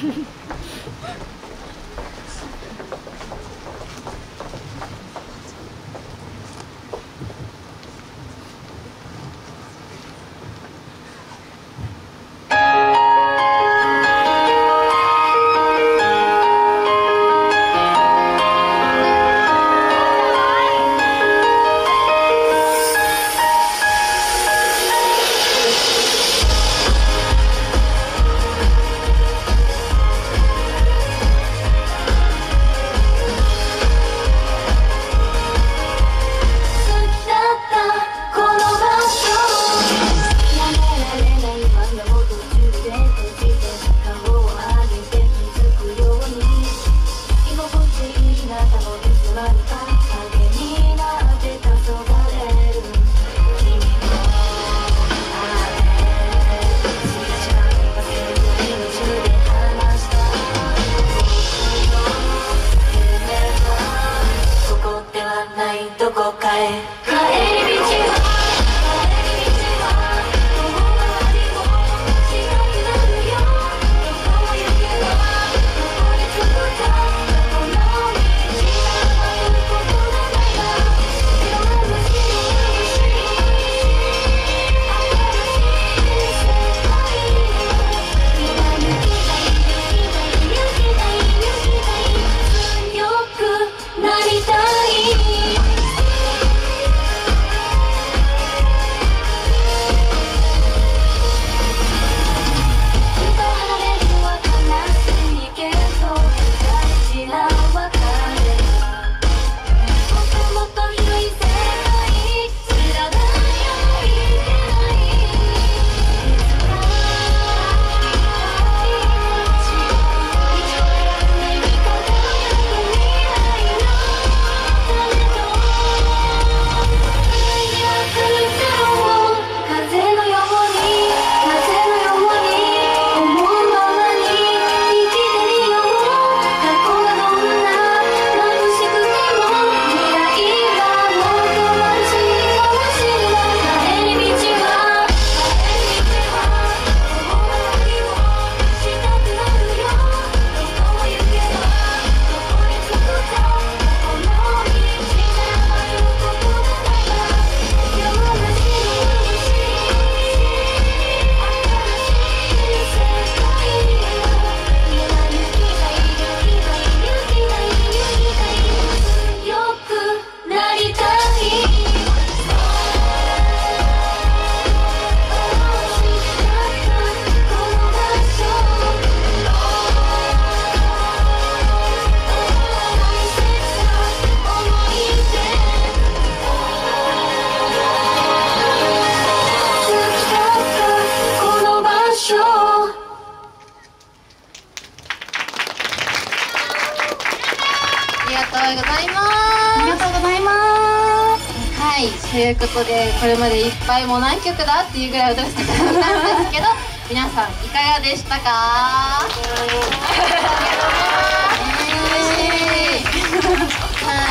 ということで、これまでいっぱいもう何曲だっていうぐらい歌わせていただいたんですけど、皆さんいかがでしたか？はい、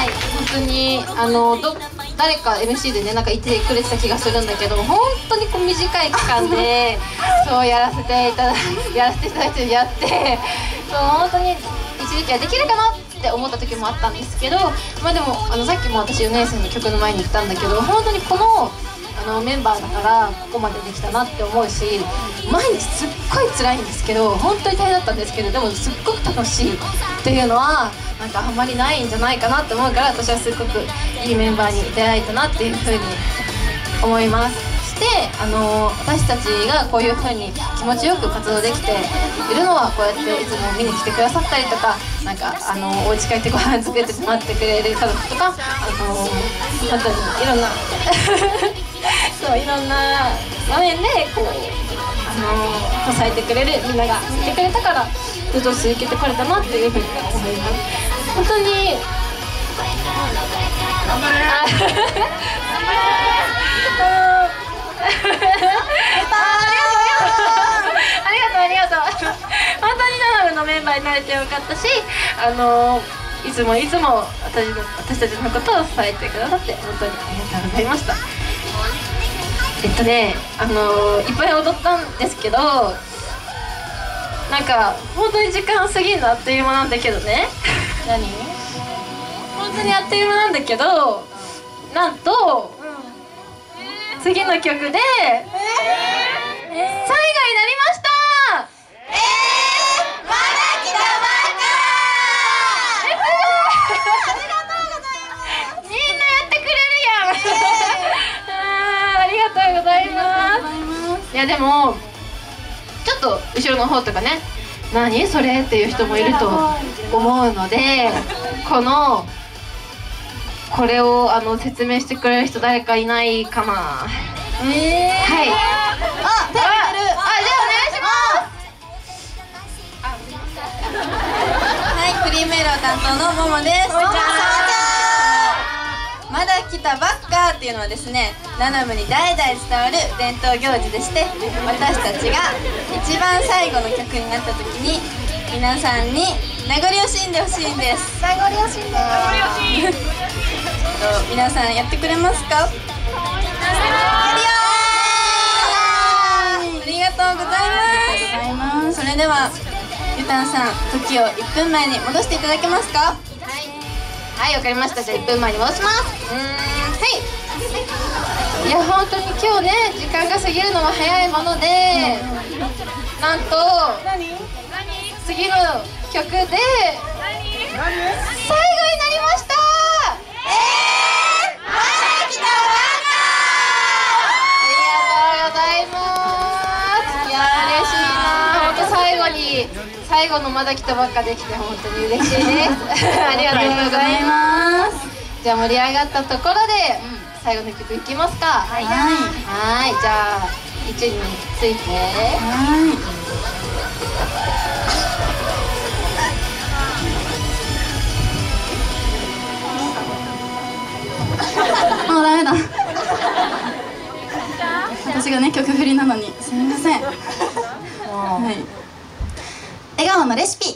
本当に誰か MC でねなんかいてくれてた気がするんだけど、本当にこう短い期間でそうやらせていただいてやって、そう本当に一時期はできるかなって思った時もあったんですけど、まあでもさっきも私4年生の曲の前に言ったんだけど、本当にこのメンバーだからここまでできたなって思うし、毎日すっごい辛いんですけど、本当に大変だったんですけど、でもすっごく楽しいっていうのはなんかあんまりないんじゃないかなって思うから、私はすっごくいいメンバーに出会えたなっていうふうに思います。で私たちがこういう風に気持ちよく活動できているのは、こうやっていつも見に来てくださったりとか、なんかお家帰ってご飯作って待ってくれる家族とか、本当にいろんなそういろんな場面でこう支えてくれるみんながいてくれたからずっと続けてこれたなっていう風に思います。本当に頑張れありがとう本当にナナムのメンバーになれてよかったし、いつも私たちのことを支えてくださって本当にありがとうございました。いっぱい踊ったんですけど、 なんか本当に時間過ぎるのあっという間なんだけどね。 何？ 本当にあっという間なんだけど、なんと、次の曲で、最後になりました。 まだ来たばっか。 みんなやってくれるやん。ありがとうございます。いやでもちょっと後ろの方とかね、何それっていう人もいると思うので、これを説明してくれる人誰かいないかな。はい。 あ、手挙げてる。 じゃあお願いします。 はい、クリームエロー担当のももです。まだ来たばっかっていうのはですね、ナナムに代々伝わる伝統行事でして、私たちが一番最後の曲になった時に皆さんに名残惜しんでほしいんです。 名残惜しんで。 皆さんやってくれますか？ありがとうございます。それではゆたんさん、時を1分前に戻していただけますか？ はい、わかりました。じゃあ1分前に戻します。はい。いや本当に今日ね、時間が過ぎるのも早いもので、なんと次の曲で最後になりました。 まだ来たばっか。 ありがとうございます。いや嬉しいな。本当最後のまだ来たばっかできて本当に嬉しいです。ありがとうございます。じゃあ盛り上がったところで最後の曲いきますか。はい。じゃあ位置について。 もうダメだ。私がね曲振りなのにすみません。はい。笑顔のレシピ。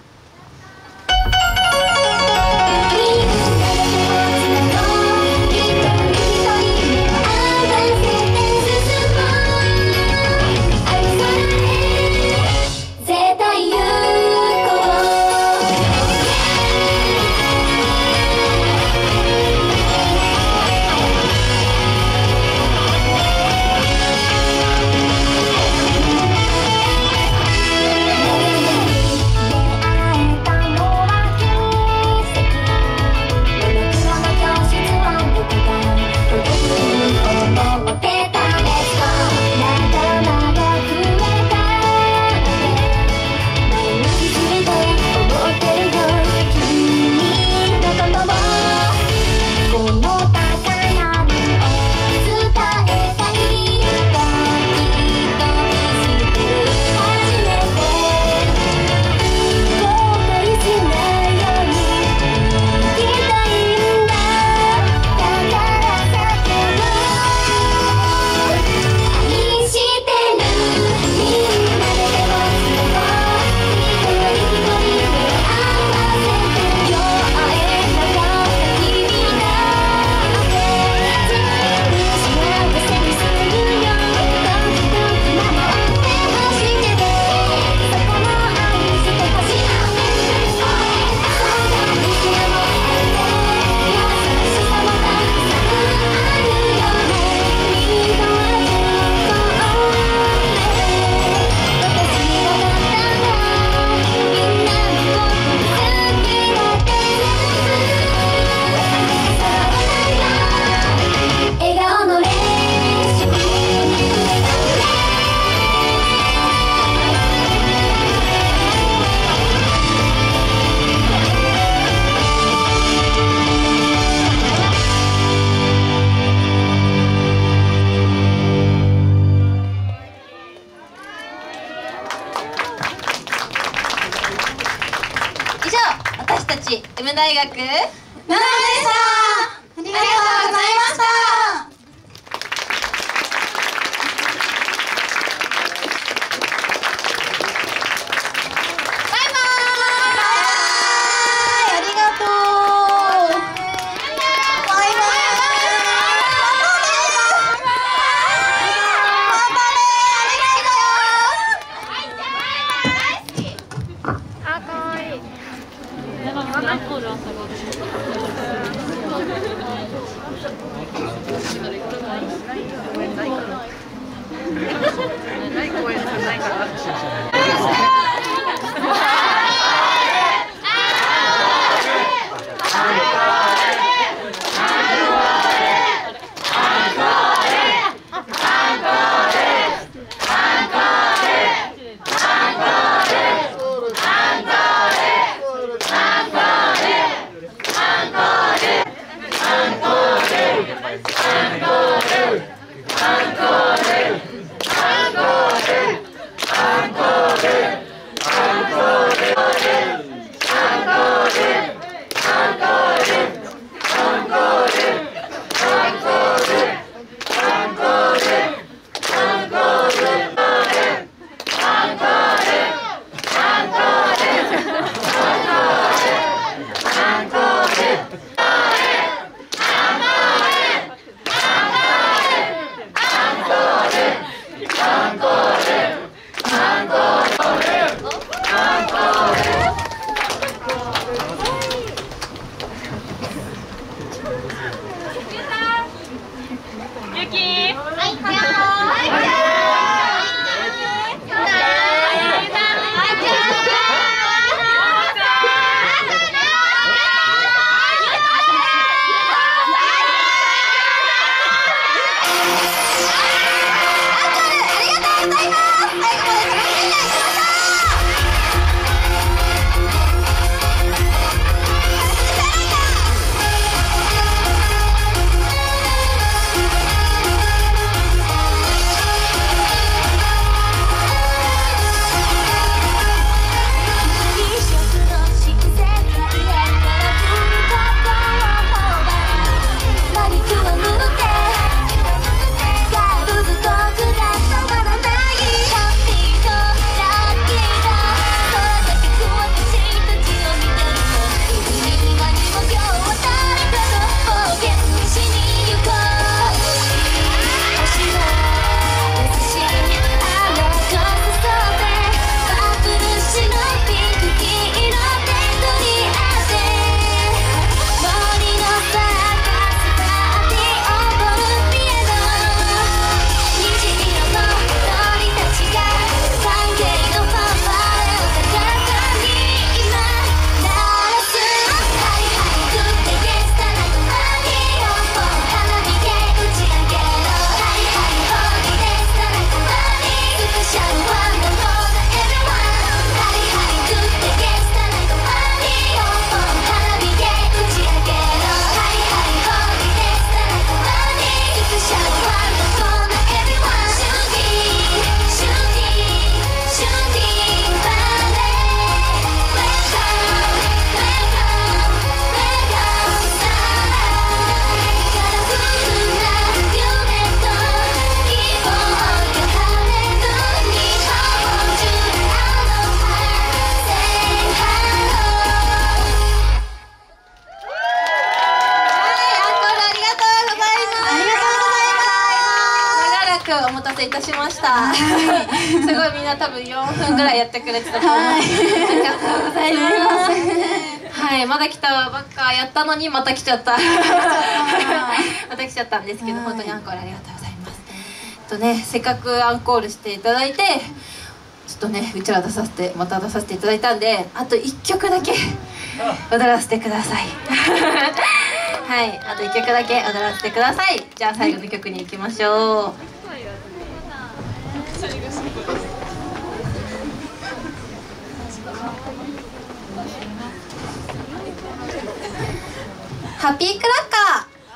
M 大学ナナでした。ありがとうございました。バイバーイ。ありがとう。バイバイ。またね。ありがとう。 いたしました。すごいみんな多分4分ぐらいやってくれてたと思う。ありがとうございます。はい、まだ来たばっかやったのにまた来ちゃった。また来ちゃったんですけど、本当にアンコールありがとうございます。ね、せっかくアンコールしていただいて、ちょっとねうちらまた出させていただいたんで、あと1曲だけ踊らせてください。はい、あと1曲だけ踊らせてください。じゃあ最後の曲に行きましょう。ハッピークラッカー。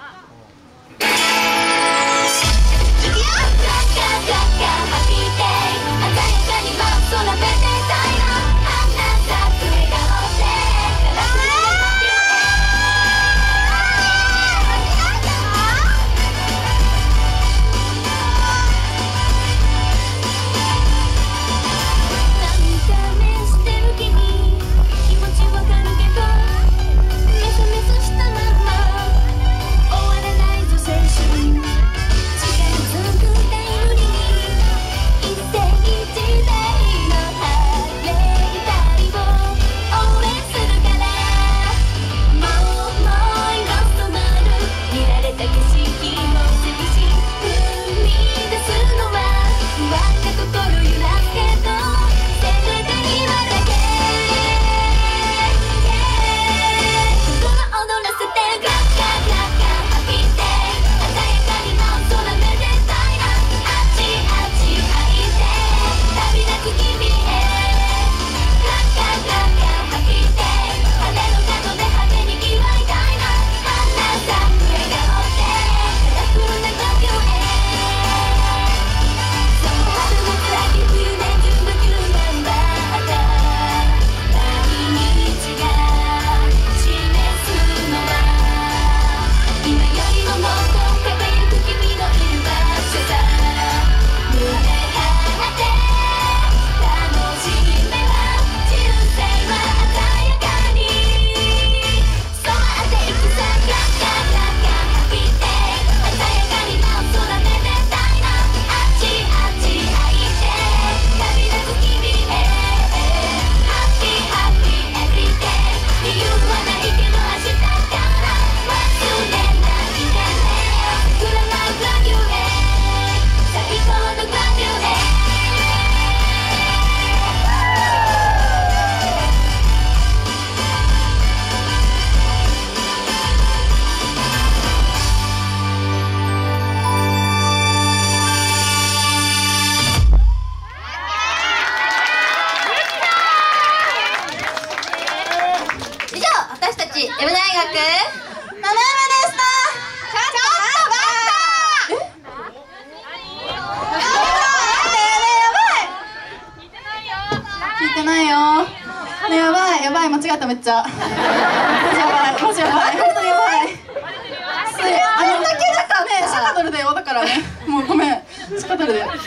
やばい、間違った、めっちゃやばい、マジやばい、本当にやばい。あれだけだからね、シャカドルだよ、だからね、もうごめん、シャカドルで。ロッ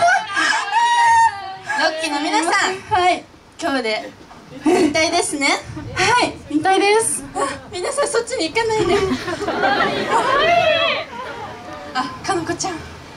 キーの皆さん、 はい、 今日で引退ですね。 はい、引退です。 皆さんそっちに行かないで。あ、かのこちゃん。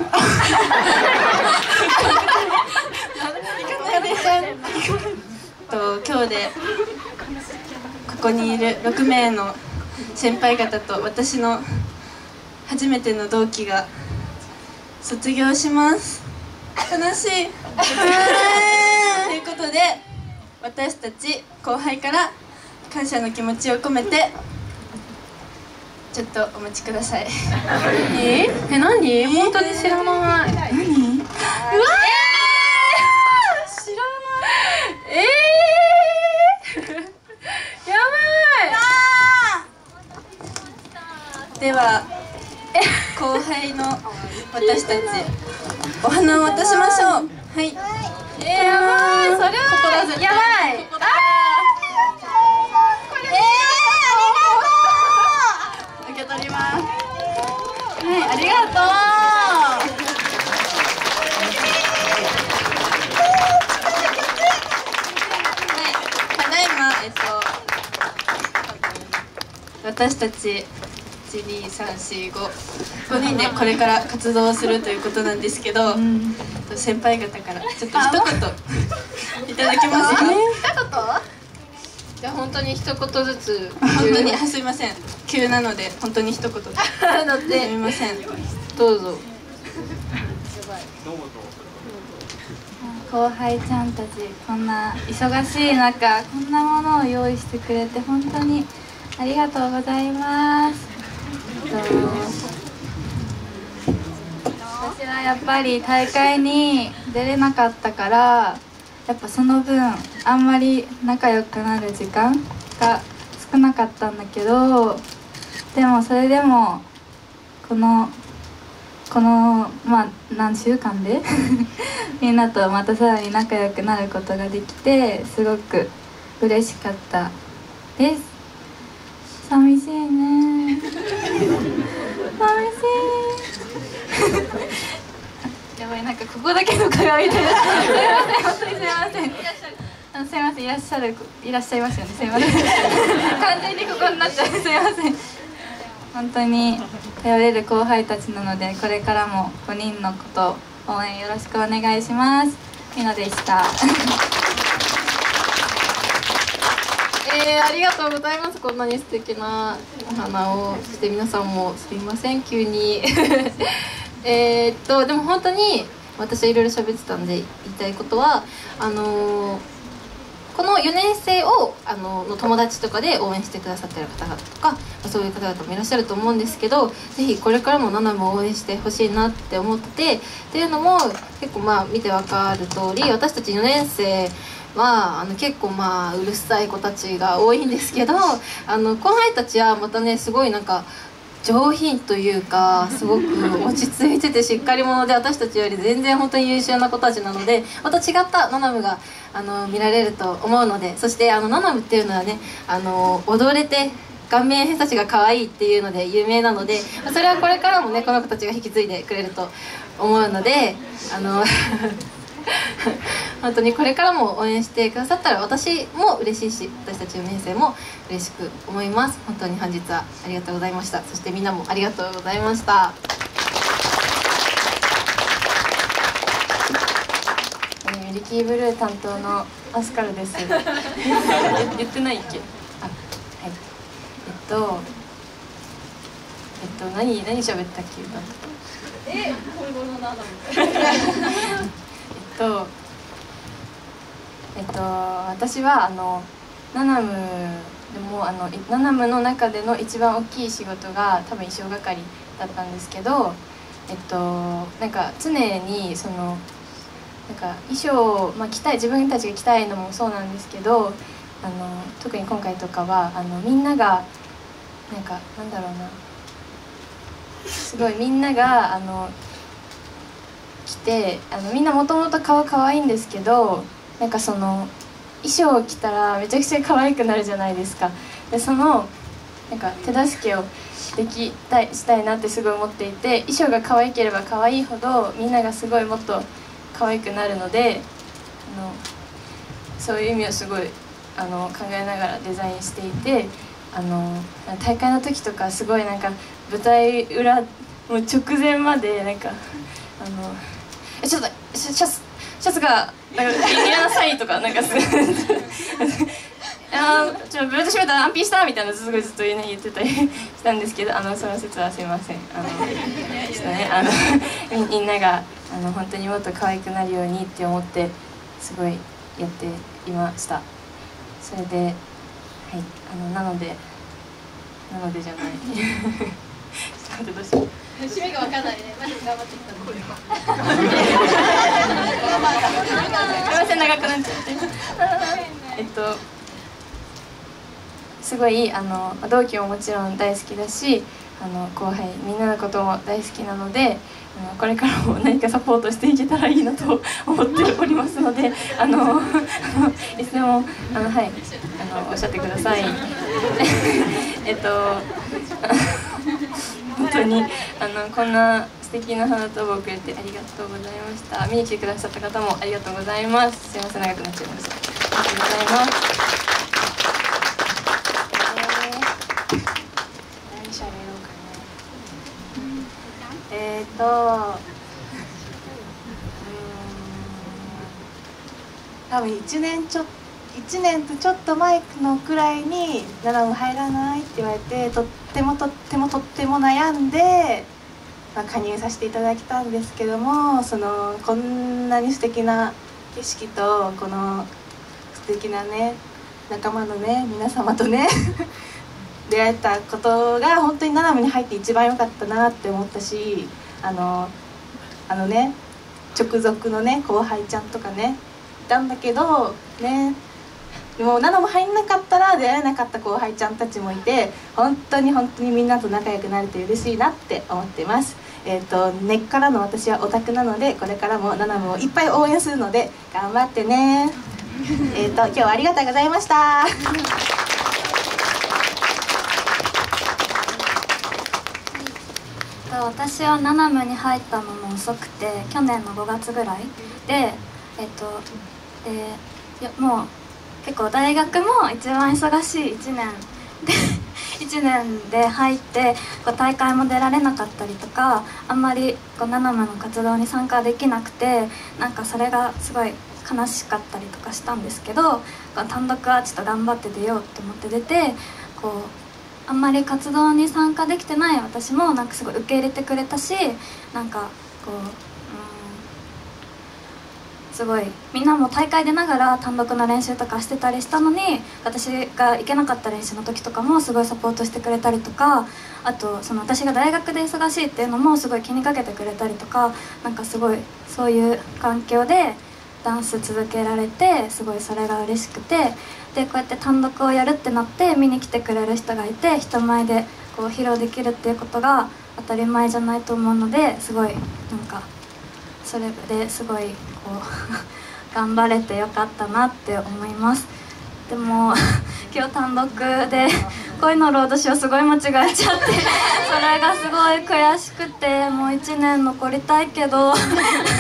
今日でここにいる6名の先輩方と私の初めての同期が卒業します。悲しい。ということで私たち後輩から感謝の気持ちを込めてちょっとお待ちください。 何？本当に知らない。何？うわ知らない。やばい。 では後輩の私たちお花を渡しましょう。はい。 やばい。それはやばい。 受け取ります。はい、ありがとう。 ただいま私たち 12345人でこれから活動するということなんですけど、先輩方からちょっと一言いただけますか？ じゃあ本当に一言ずつ本当にすいません、急なので本当に一言ですみません、どうぞ。 後輩ちゃんたち、こんな忙しい中こんなものを用意してくれて本当にありがとうございます。私はやっぱり大会に出れなかったから、やっぱその分あんまり仲良くなる時間が少なかったんだけど、でもそれでもこのまあ何週間でみんなとまたさらに仲良くなることができてすごく嬉しかったです。寂しいね寂しいやばい、なんかここだけの鏡みたいな本当にすいません、すいません、いらっしゃいますよね、すいません完全にここになっちゃう、すいません。本当に頼れる後輩たちなので、これからも5人のこと応援よろしくお願いします。みのでした。 ありがとうございます。こんなに素敵なお花を。そして皆さんもすいません急にでも本当に私はいろいろ喋ってたんで言いたいことはこの4年生をの友達とかで応援してくださってる方々とかそういう方々もいらっしゃると思うんですけど、ぜひこれからもナナも応援してほしいなって思ってて、っていうのも結構見てわかる通り、私たち4年生は結構うるさい子たちが多いんですけど、後輩たちはまたねすごいなんか上品というかすごく落ち着いててしっかり者で、私たちより全然本当に優秀な子たちなので、また違ったナナムが見られると思うので、そしてナナムっていうのはね踊れて顔面偏差値が可愛いっていうので有名なので、それはこれからもねこの子たちが引き継いでくれると思うので本当にこれからも応援してくださったら私も嬉しいし、私たち4年生も嬉しく思います。本当に本日はありがとうございました。そしてみんなもありがとうございました。リキーブルー担当のアスカルです言ってないっけ？何喋ったっけ？ゴリゴリのナナム私はナナムでもナナムの中での一番大きい仕事が多分衣装係だったんですけど、なんか常になんか衣装を、自分たちが着たいのもそうなんですけど、特に今回とかはみんながなんかなんだろうな、すごいみんなが着てみんなもともと顔可愛いんですけど、なんか衣装を着たらめちゃくちゃ可愛くなるじゃないですか。でなんか手助けをしたいなってすごい思っていて、衣装が可愛ければ可愛いほどみんながすごいもっと可愛くなるのでそういう意味をすごい考えながらデザインしていて、大会の時とかすごいなんか舞台裏もう直前までなんかちょっとシャツがなんか入れなさいとかなんかちょっとベルト締めたら安ピしたみたいなすごいずっと言ってたりしたんですけど、その説はすいません。ちょっとねみんなが本当にもっと可愛くなるようにって思ってすごいやっていました。それではいなのでじゃないちょっと待ってどうしよう。締めが分かんないね。マジ頑張ってきたのこれ。すいません長くなっちゃって。すごい同期ももちろん大好きだし後輩みんなのことも大好きなのでこれからも何かサポートしていけたらいいなと思っておりますのでいつでもはいおっしゃってください。本当にこんな素敵な花束をくれてありがとうございました。見に来てくださった方もありがとうございます。すいません長くなっちゃいました。ありがとうございます。何喋ろうかな。 多分1年とちょっと前のくらいに「ナナも入らない?」って言われてとっても悩んで、加入させていただいたんですけども、こんなに素敵な景色とこの素敵なね仲間のね皆様とね出会えたことが本当にナナムに入って一番良かったなって思ったし、ね直属のね後輩ちゃんとかねいたんだけどね、もうナナも入んなかったら出会えなかった後輩ちゃんたちもいて、本当にみんなと仲良くなれて嬉しいなって思ってます。根っからの私はオタクなので、これからもナナムをいっぱい応援するので頑張ってね。今日はありがとうございました。 私はナナムに入ったのも遅くて、去年の5月ぐらいで、もう結構大学も一番忙しい1年で入って大会も出られなかったりとか、あんまりナナムの活動に参加できなくて、なんかそれがすごい悲しかったりとかしたんですけど、単独はちょっと頑張って出ようと思って出て、あんまり活動に参加できてない私もなんかすごい受け入れてくれたし、なんかすごいみんなも大会出ながら単独の練習とかしてたりしたのに、私が行けなかった練習の時とかもすごいサポートしてくれたりとか、あと私が大学で忙しいっていうのもすごい気にかけてくれたりとか、なんかすごいそういう環境でダンス続けられて、すごいそれが嬉しくて、でこうやって単独をやるってなって見に来てくれる人がいて、人前で披露できるっていうことが当たり前じゃないと思うので、すごいなんかそれですごい頑張れてよかったなって思います。でも今日単独で恋のロードショーすごい間違えちゃってそれがすごい悔しくて、もう1年残りたいけど心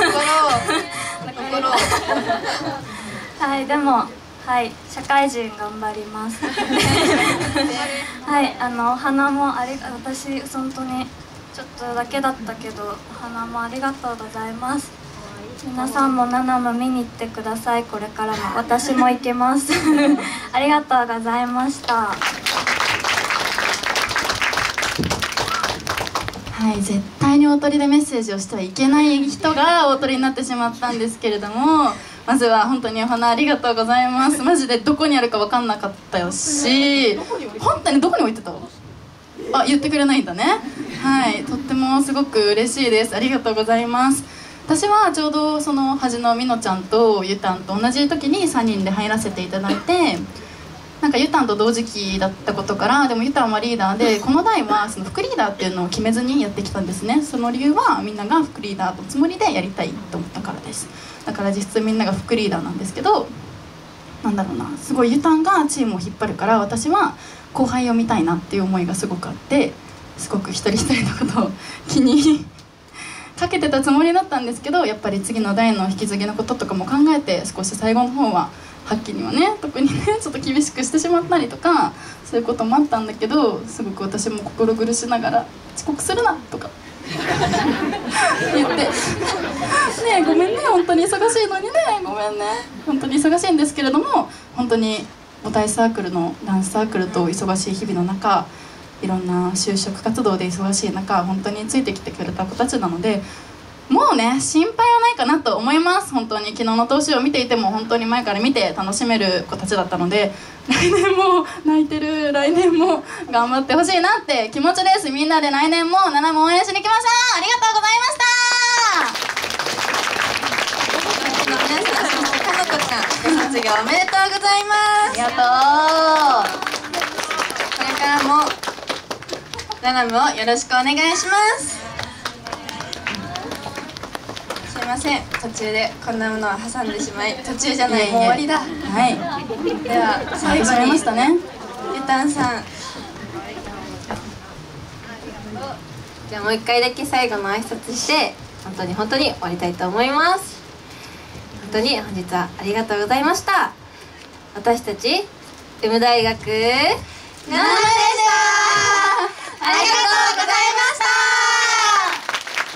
はい、でもはい社会人頑張りますはいお花も私本当にちょっとだけだったけどお花もありがとうございます。皆さんもナナム見に行ってください。これからも私も行きますありがとうございました。 はい、絶対に大鳥でメッセージをしてはいけない人が大鳥になってしまったんですけれども、まずは本当にお花ありがとうございます。マジでどこにあるか分かんなかったよし、本当にどこに置いてた？言ってくれないんだね。はい、とってもすごく嬉しいです。ありがとうございます。私はちょうどその端のみのちゃんとゆたんと同じ時に3人で入らせていただいて、なんかゆたんと同時期だったことから、でもゆたんはリーダーで、この代はその副リーダーっていうのを決めずにやってきたんですね。その理由はみんなが副リーダーのつもりでやりたいと思ったからです。だから実質みんなが副リーダーなんですけど、なんだろうな、すごいゆたんがチームを引っ張るから、私は後輩を見たいなっていう思いがすごくあって、すごく一人一人のことを気にかけてたつもりだったんですけど、やっぱり次の代の引き継ぎのこととかも考えて、少し最後の方は発揮にはね特にねちょっと厳しくしてしまったりとか、そういうこともあったんだけど、すごく私も心苦しながら「遅刻するな」とか言って「ねえごめんね、本当に忙しいのにね、ごめんね、本当に忙しいんですけれども、本当に母体サークルのダンスサークルと忙しい日々の中、いろんな就職活動で忙しい中、本当についてきてくれた子たちなので、もうね心配はないかなと思います。本当に昨日の投資を見ていても本当に前から見て楽しめる子たちだったので、来年も泣いてる、来年も頑張ってほしいなって気持ちです。みんなで来年もナナも応援しに来ましょう。ありがとうございました。 皆さん、そしてかのこちゃんご卒業おめでとうございます。 ありがとう。 これからもナナムをよろしくお願いします。すいません、途中でこんなものを挟んでしまい、途中じゃない、もう終わりだ。 はい、 では最後にゆたんさん、じゃあもう一回だけ最後の挨拶して本当に終わりたいと思います。本当に本日はありがとうございました。私たちUM大学ナナムでした。ありがとうございました。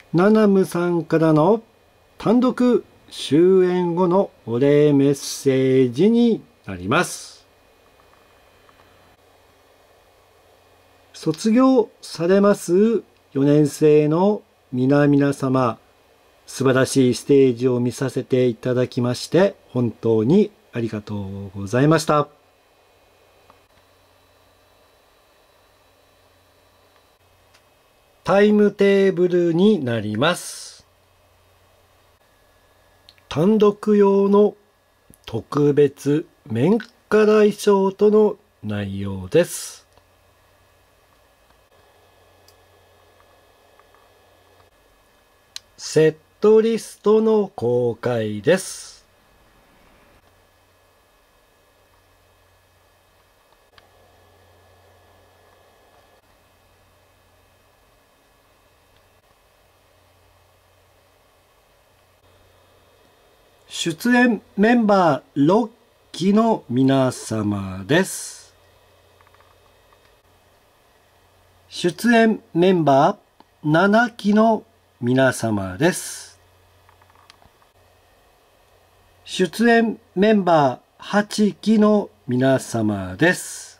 ナナムさんからの単独終演後のお礼メッセージになります。卒業されます4年生の皆々様、素晴らしいステージを見させていただきまして本当にありがとうございました。タイムテーブルになります。単独用の特別面から衣装との内容です。セットリストの公開です。出演メンバー6期の皆様です。出演メンバー7期の皆様です。出演メンバー8期の皆様です。